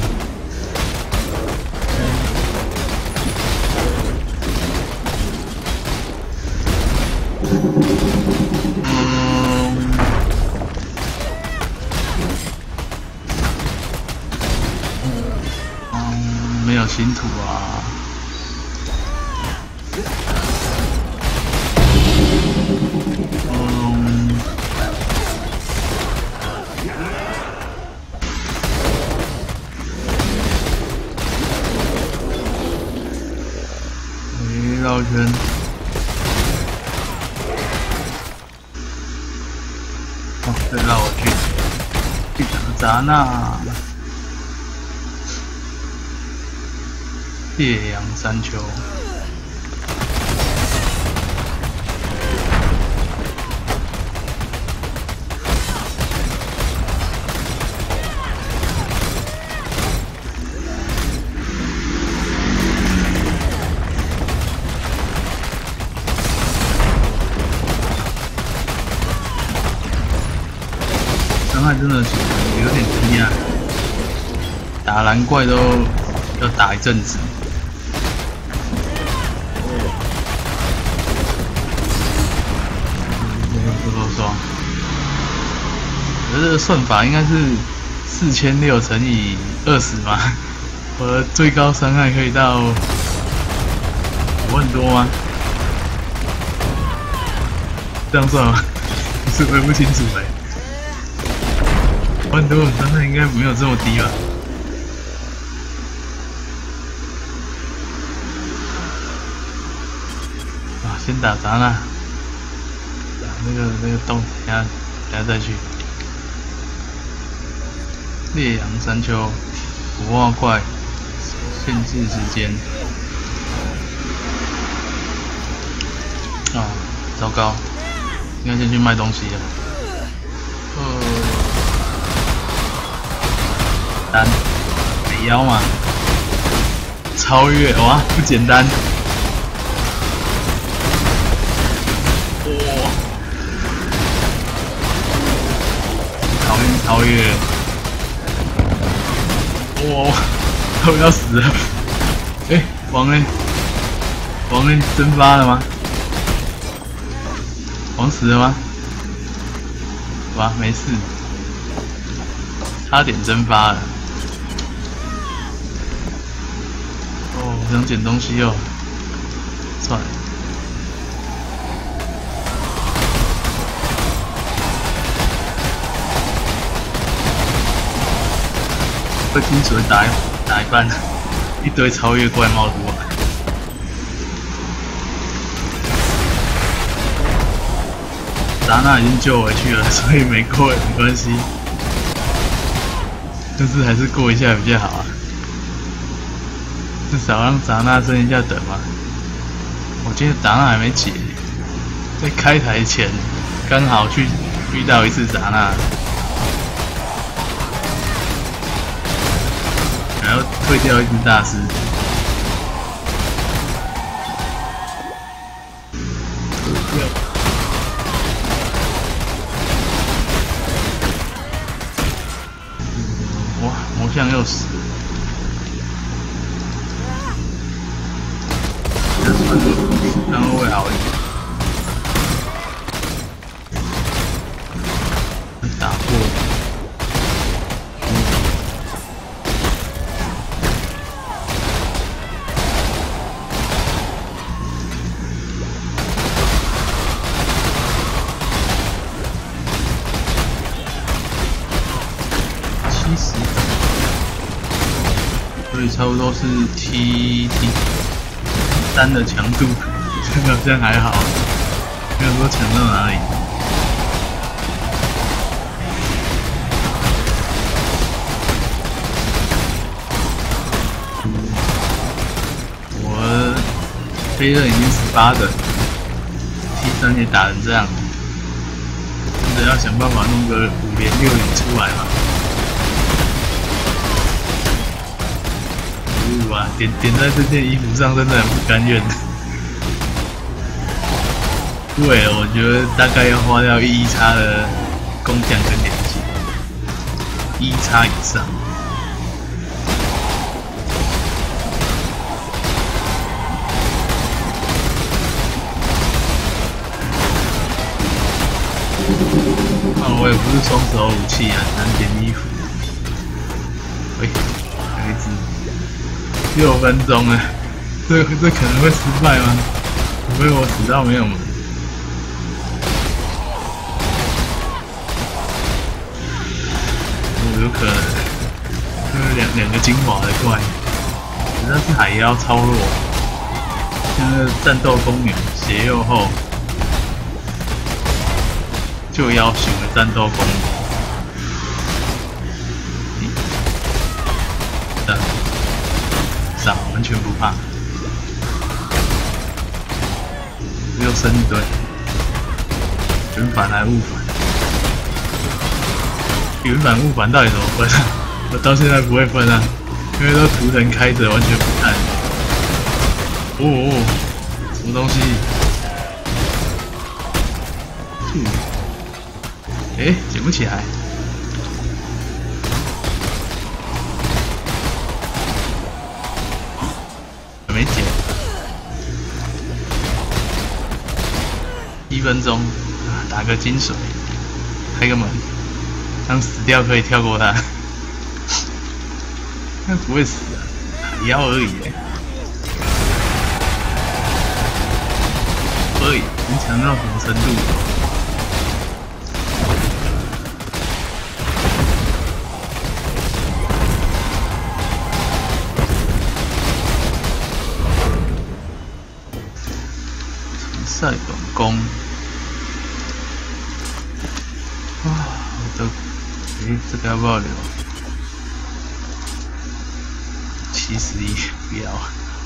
嗯，嗯，没有新土啊。嗯。 绕圈，哦，再绕我去去打杂那烈阳山丘。伤害真的是有点低啊，打蓝怪都要打一阵子。不啰嗦。我这个算法应该是四千六乘以二十嘛，我的最高伤害可以到五万多吗？这样算吗？不是，我也不清楚哎、欸。五万多的伤害应该没有这么低吧？啊，先打杂啦，打那个那个洞，等下等下再去。烈阳山丘，不画怪，限制时间。啊，糟糕，应该先去卖东西了。呃，单北妖嘛，超越哇，不简单。哇，讨厌超越。哇，他们要死了！哎、欸，王嘞？王嘞蒸发了吗？王死了吗？哇，没事，差点蒸发了。哦，我想捡东西哦，算了。被金水打一打一半，一堆超越怪冒出来。达娜已经救回去了，所以没过也没关系。但是还是过一下比较好啊，至少让达娜剩一下等嘛。我记得达娜还没解，在开台前刚好去遇到一次达娜。还要退掉一只大师，退掉。哇，魔像又死了。这样会好一点。打过。所以差不多是 T T 三的强度，这个好像还好，没有说强到哪里。我飞刃已经十八等 ，T 三也打成这样，真的要想办法弄个五连六连出来嘛。哇，点点在这件衣服上真的很不甘愿。对了，我觉得大概要花掉一叉的工匠跟连接，一叉以上。那我也不是双手武器啊，只能点衣服。喂，有一只。六分钟了，这这可能会失败吗？除非我死到没有门。哦，有可能，因为两两个精华的怪，但是海妖超弱，像那个战斗公牛斜右后就要求的战斗公牛。完全不怕，又升一堆，原反还误反，原反误反到底怎么分啊？我到现在不会分啊，因为都图腾开着，完全不看。哦哦，什么东西？哎、欸，捡不起来。 分钟，打个金水，开个门，当死掉可以跳过它。那不会死啊，打腰而已。而已，你强到什么程度？赛短弓啊，我的，诶，这个要不要留？七十一，不要。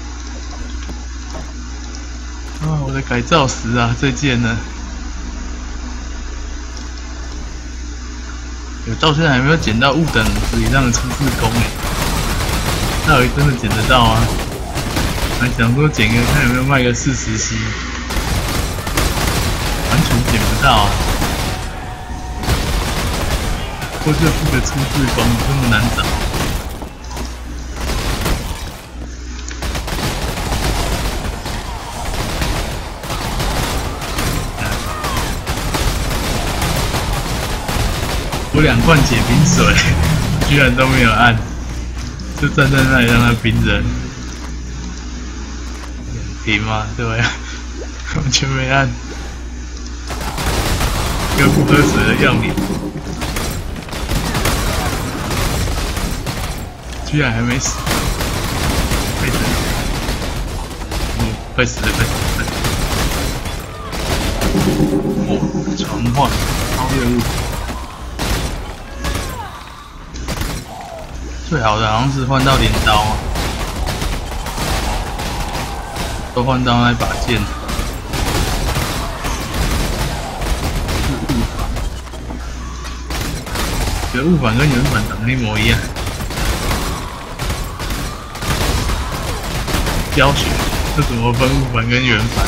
啊，我的改造石啊，这件呢，有到现在还没有捡到五等值以上的初次弓诶，到底真的捡得到啊？还想说捡个看有没有卖个四十 C。 完全捡不到啊！或者这个初次弓这么难找，我两罐解冰水，居然都没有按，就站在那里让它冰着，平吗？对不对？完全没按。 跟不喝水的要脸，居然还没死，没死，嗯，快死了，快死了，快死了！哦，传唤超越物，最好的好像是换到镰刀啊，都换到那把剑。 觉得物反跟原版长得一模一样。教学这怎么分物反跟原版？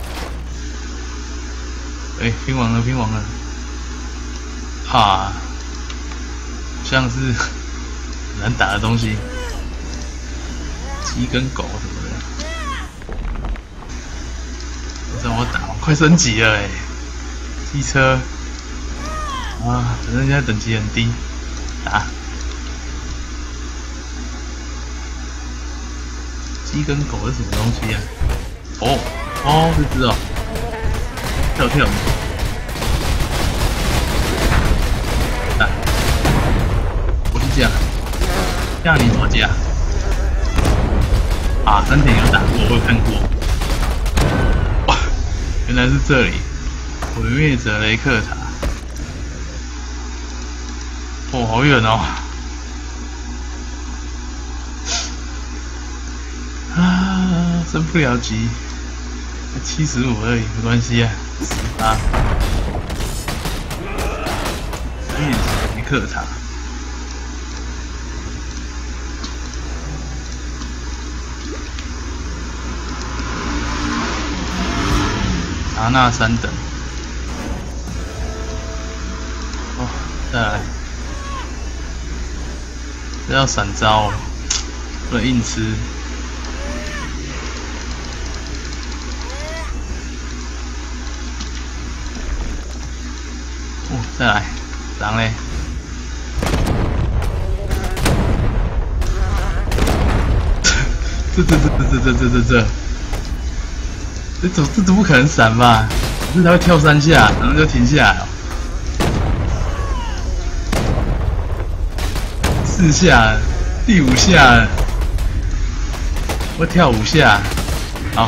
哎、欸，拼完了，拼完了。啊，像是很难打的东西，鸡跟狗什么的。让我打，我快升级了哎、欸！机车。 啊，反正现在等级很低，打。鸡跟狗是什么东西啊？哦哦，这只哦，跳跳。打，我是这样，像你怎么讲？啊，山田有打过，我有看过。哇，原来是这里，毁灭者雷克塔。 哦，好远哦！啊，升不了级，七十五而已，没关系啊，十八。灭者雷克塔，达纳三等。哦，再来。 这要闪招，不能硬吃。哦，再来，狼嘞！这这这这这这这这这，这怎这怎么可能闪吧？这他会跳三下，然后就停下来了。 四下，第五下，我跳五下，好，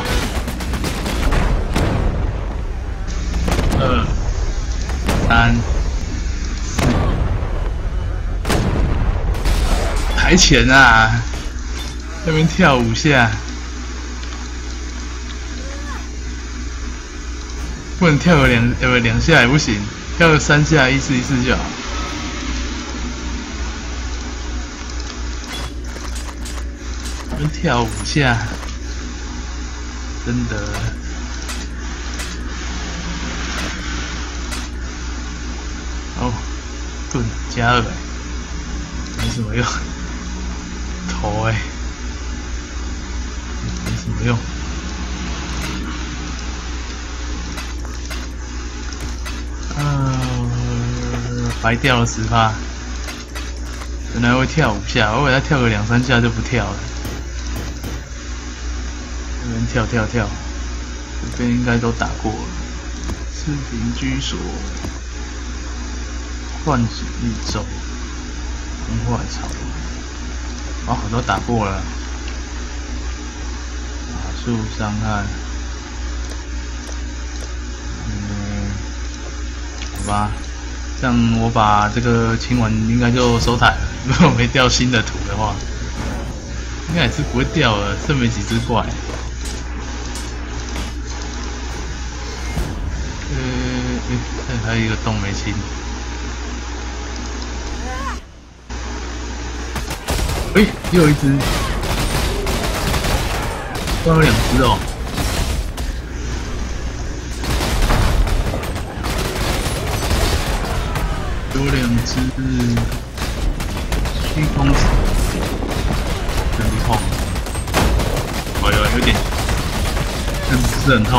二、三、四，台前啊，那边跳五下，不能跳个两呃两下也不行，跳个三下，一次一次就好。 跳五下，真的。哦，盾加二，没什么用。头哎、欸，没什么用。 呃，白掉了十趴，原来会跳五下，我以为他跳个两三下就不跳了。这边跳跳跳，这边应该都打过了。视频居所，唤醒绿洲，崩坏草，哦，都打过了。法术伤害。 吧，这样我把这个清完应该就收台了。如果没掉新的图的话，应该也是不会掉了，剩没几只怪。呃，欸、还有一个洞没清。哎、欸，又有一只，刚有两只哦。 有两只虚空草，很痛，哦有有点，但不是很痛。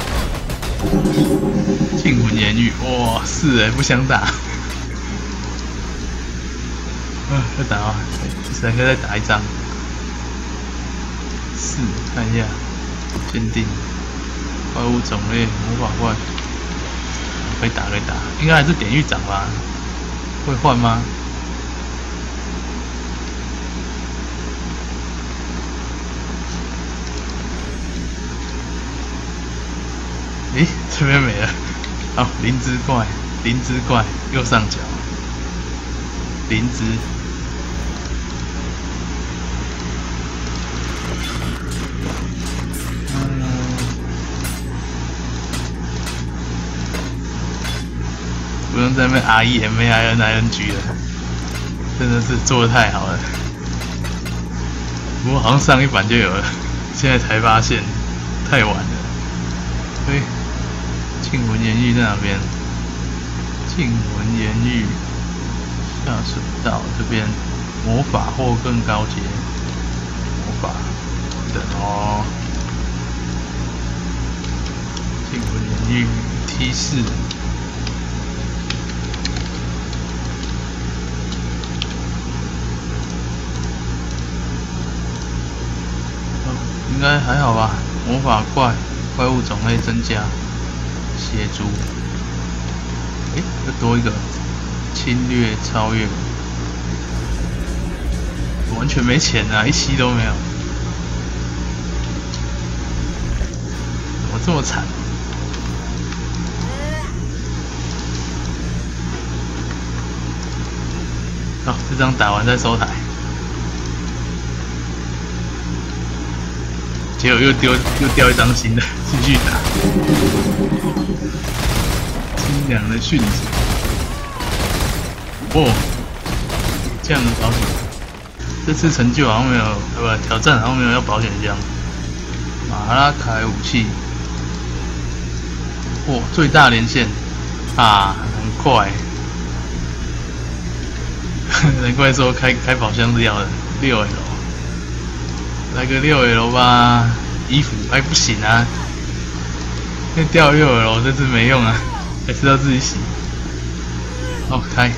静魂言语，哇，是哎，不想打。啊，再打啊，三个再打一张。四，看一下，鉴定，怪物种类，魔法怪，可以打可以打，应该还是典狱长吧。 会换吗？诶，这边没了。好，灵芝怪，灵芝怪，右上角，灵芝。不用在那边 R E M A I N I N G 了，真的是做得太好了。不过好像上一版就有了，现在才发现，太晚了。对，静魂言语在哪边？静魂言语下水道这边，魔法或更高阶魔法等哦。静魂言语 T 四。 应该还好吧，魔法怪，怪物种类增加，血族，诶，又多一个，侵略超越，完全没钱啊，一期都没有，怎么这么惨？好，这张打完再收台。 结果又丢又掉一张新的，继续打。清凉的训子，哦，这样的保险，这次成就好像没有，呃不，挑战好像没有要保险箱。马拉凯武器，哦，最大连线，啊，很快，难怪说开开宝箱是要的六 L。 来个六 L 吧，衣服哎不行啊，那掉六 L 这次没用啊，还是要自己洗。哦，开。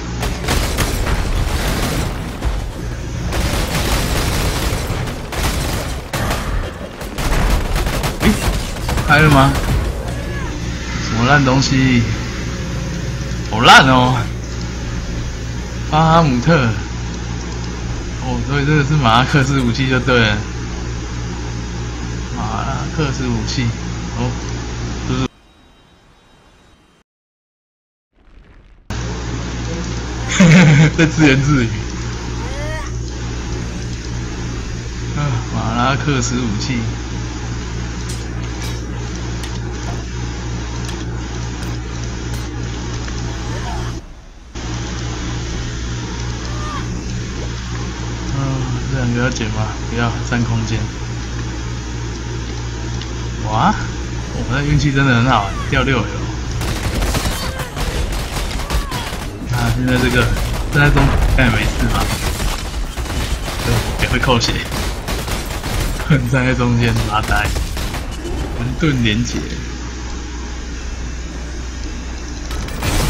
诶，开了吗？什么烂东西？好烂哦！巴哈姆特。哦，所以这个是马拉克斯武器就对了。 马拉克斯武器，哦，就是在自言自语。啊，马拉克斯武器，嗯，这两个要捡吗？不要，占空间。 哇，我那运气真的很好，掉六 L。啊，现在这个站在中应该也没事吧？对，也会扣血。站在中间发呆，混沌连结。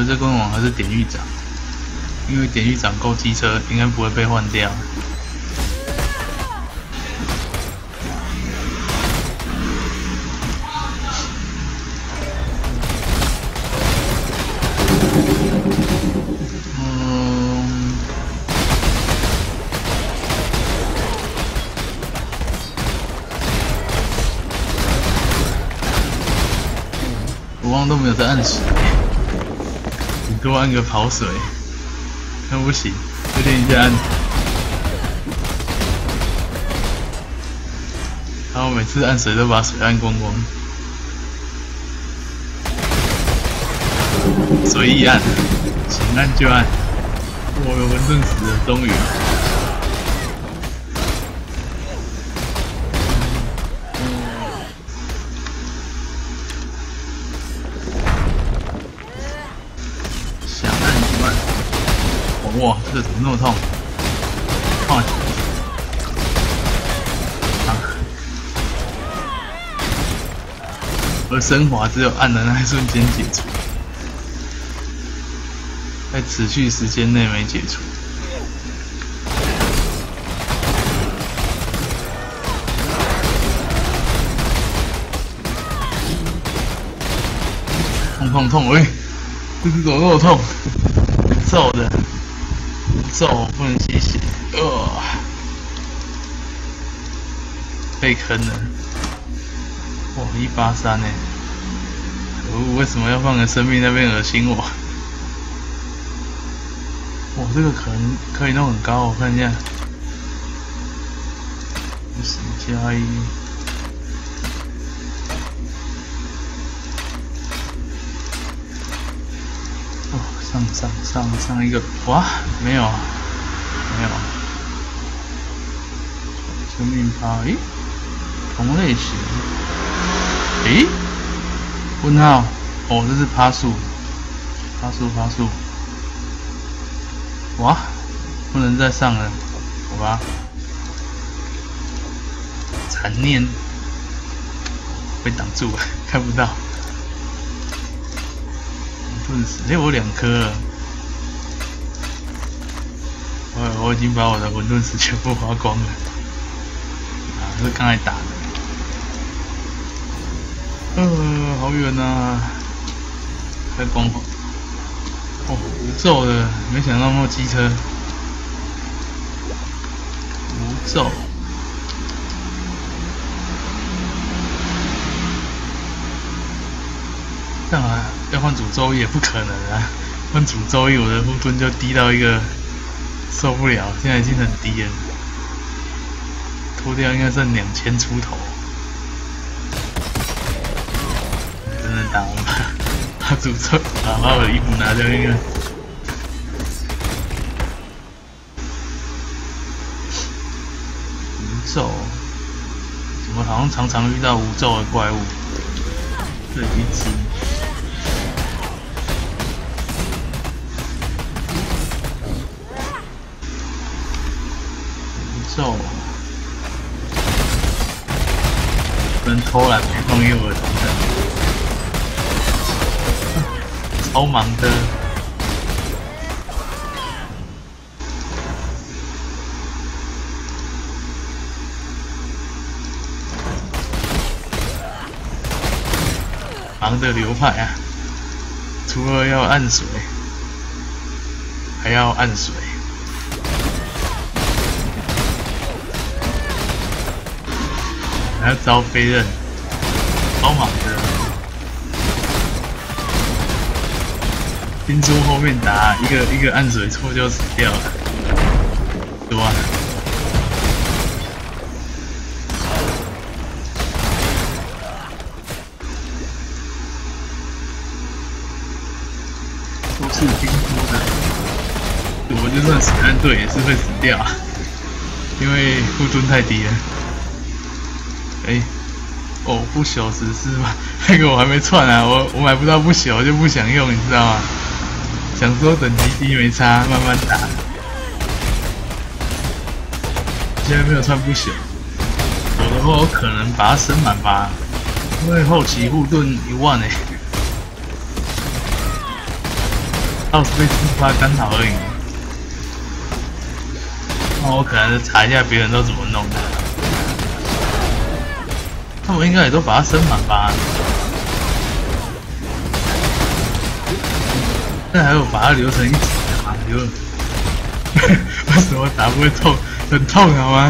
直在观望还是典狱长，因为典狱长够机车，应该不会被换掉。嗯，我忘都没有在按水。 你多按个跑水，那不行，就练一下按。然后每次按水都把水按光光，随意按，想按就按。我有文顿死了，终于。哇，这怎么那么痛？痛！啊！而升华只有按的那一瞬间解除，在持续时间内没解除。痛痛痛！喂、欸，这只怎么那么痛？揍的！ 揍不能吸血，呃，被坑了。哇，一八三呢？我为什么要放个生命那边恶心我？哇，这个可能可以弄很高，我看一下。不行，加一。哦，上上上上一个，哇，没有。 没有，生命趴，诶，同类型，诶，问号，哦，这是趴数，趴数趴数，哇，不能再上了，好吧，残念被挡住了，看不到，顿时，诶，我两颗了。 我我已经把我的混沌石全部花光了，啊，是刚才打的，呃，好远啊，太光滑，哦，无咒的，没想到那么机车，无咒，干嘛要换诅咒也不可能啊，换诅咒一我的护盾就低到一个。 受不了，现在已经很低了，脱掉应该剩两千出头，真的打完吧？他诅咒，把把我的衣服拿掉应该。无咒，怎么好像常常遇到无咒的怪物？这一只。 咒，不能偷懒没动一会儿的，超忙的。忙的流派啊，除了要按水，还要按水。 还要招飞刃，超忙的。听说后面打一个一个按水错就死掉了，对吧？都是听说的，我就算死按对也是会死掉，因为护盾太低了。 哎、欸，哦，不朽石狮嘛，那个我还没串啊，我我买不到不朽就不想用，你知道吗？想说等级低没差，慢慢打。现在没有串不朽，有的话我可能把它升满吧，因为后期护盾一万哎、欸。 倒是被触发刚好而已。那我可能查一下别人都怎么弄的。他们应该也都把它升满吧？但还有把它留成一体的嘛？就为什么打不会痛？很痛好吗？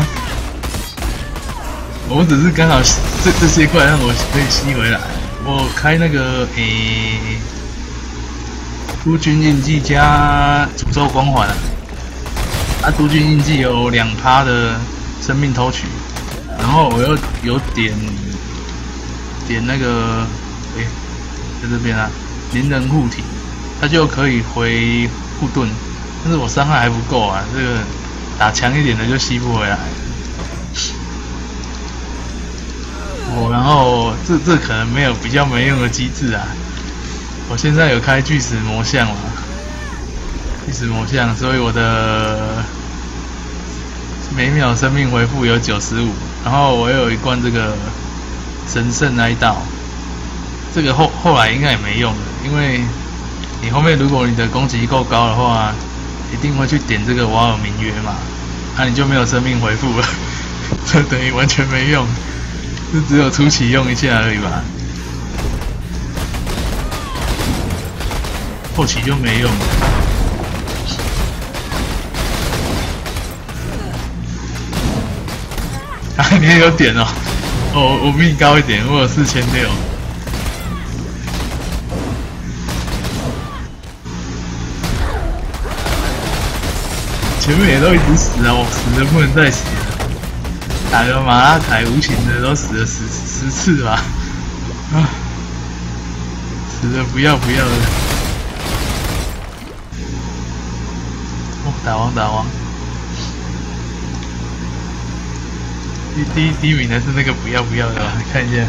我只是刚好这这些怪让我可以吸回来。我开那个诶，督军印记加诅咒光环啊，啊，督军印记有两趴的生命偷取，然后我又有点点那个诶，在这边啊，灵人护体，它就可以回护盾，但是我伤害还不够啊，这个打强一点的就吸不回来。哦，然后这这可能没有比较没用的机制啊。我现在有开巨石魔像嘛，巨石魔像，所以我的每秒生命回复有九十五，然后我有一罐这个神圣哀悼，这个后后来应该也没用了，因为你后面如果你的攻击够高的话，一定会去点这个瓦尔明约嘛，那、啊、你就没有生命回复了，这等于完全没用。就只有初期用一下而已吧，后期就没用了。啊，你也有点哦，哦，我比你高一点，我有四千六。前面也都一直死啊，我死了不能再死了。打个马拉凯无情的都死了十十次吧，啊，死的不要不要的。哦，打王打王，第第第一名的是那个不要不要的吧？看一下，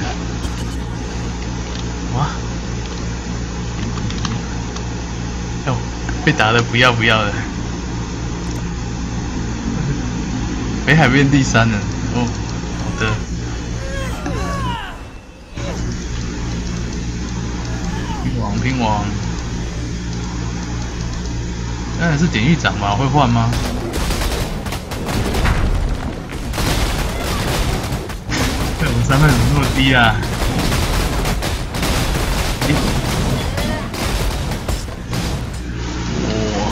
哇，哦，被打的不要不要的，北海变第三了。哦，好的。拼王拼王，当然是典狱长吧？会换吗？对，我伤害怎么那么低啊？欸、我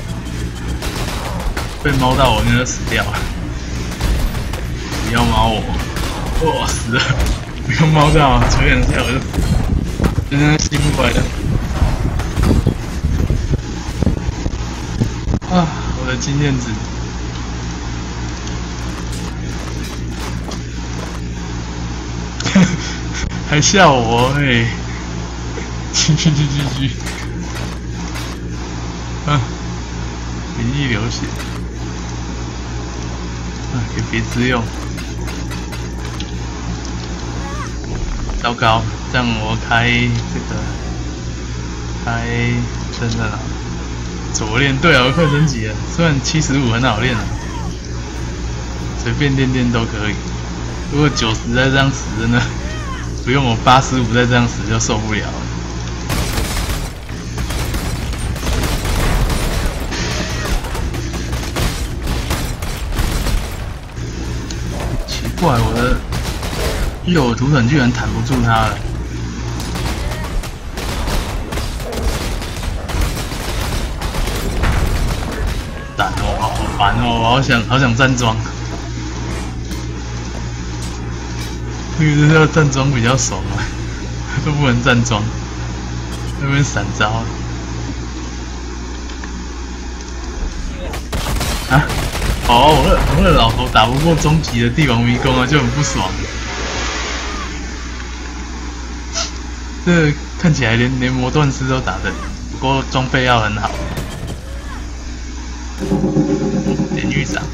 被猫到我应该死掉了。不要猫我！我、哦、死了！不要猫到，吹两下我就死了，真的吸不回来的。啊，我的经验值。还笑我哎、欸！继续继续继续！啊，灵异流血。啊，给别自用。糟糕，这样我开这个开真的了，左练对啊，我快升级了，虽然七十五很好练啊，随便练练都可以。如果九十再这样死，真的不用我八十五再这样死就受不了了。奇怪，我的。有图腾居然弹不住他了，烦哦，好烦哦，我好想好想站桩，因为这要站桩比较爽嘛，都不能站桩，那边闪招啊！哦，我的我的老头打不过终极的帝王迷宫啊，就很不爽。这看起来连连魔盾师都打得，不过装备要很好。典狱长，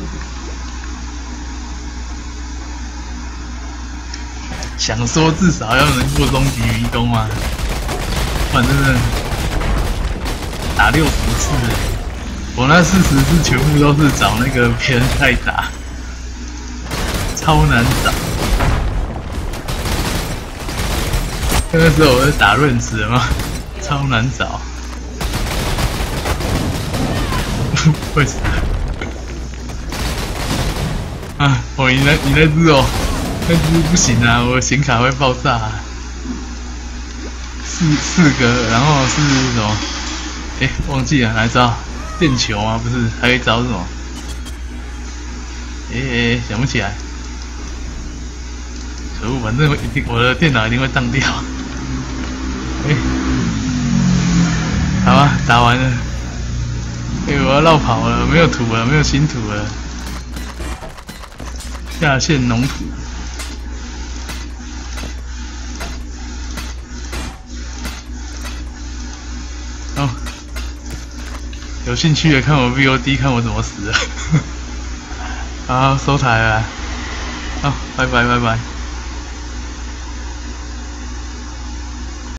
想说至少要能过终极迷宫嘛，不然真的打六十次，我那四十次全部都是找那个别人在打，超难找。那个时候我在打润石嘛，超难找。 会死。啊！哦，你那你那只哦，那只不行啊，我的显卡会爆炸、啊。四四个，然后是什么？哎、欸，忘记了哪一招？电球啊，不是？还有一招是什么？哎、欸、哎、欸，想不起来。可恶，反正一定我的电脑一定会当掉。哎、欸，好啊，打完了。哎、欸，我要绕跑了，没有土了，没有新土了。下线农土。哦，有兴趣的看我 V O D， 看我怎么死的。好，收台了。好，拜拜拜拜。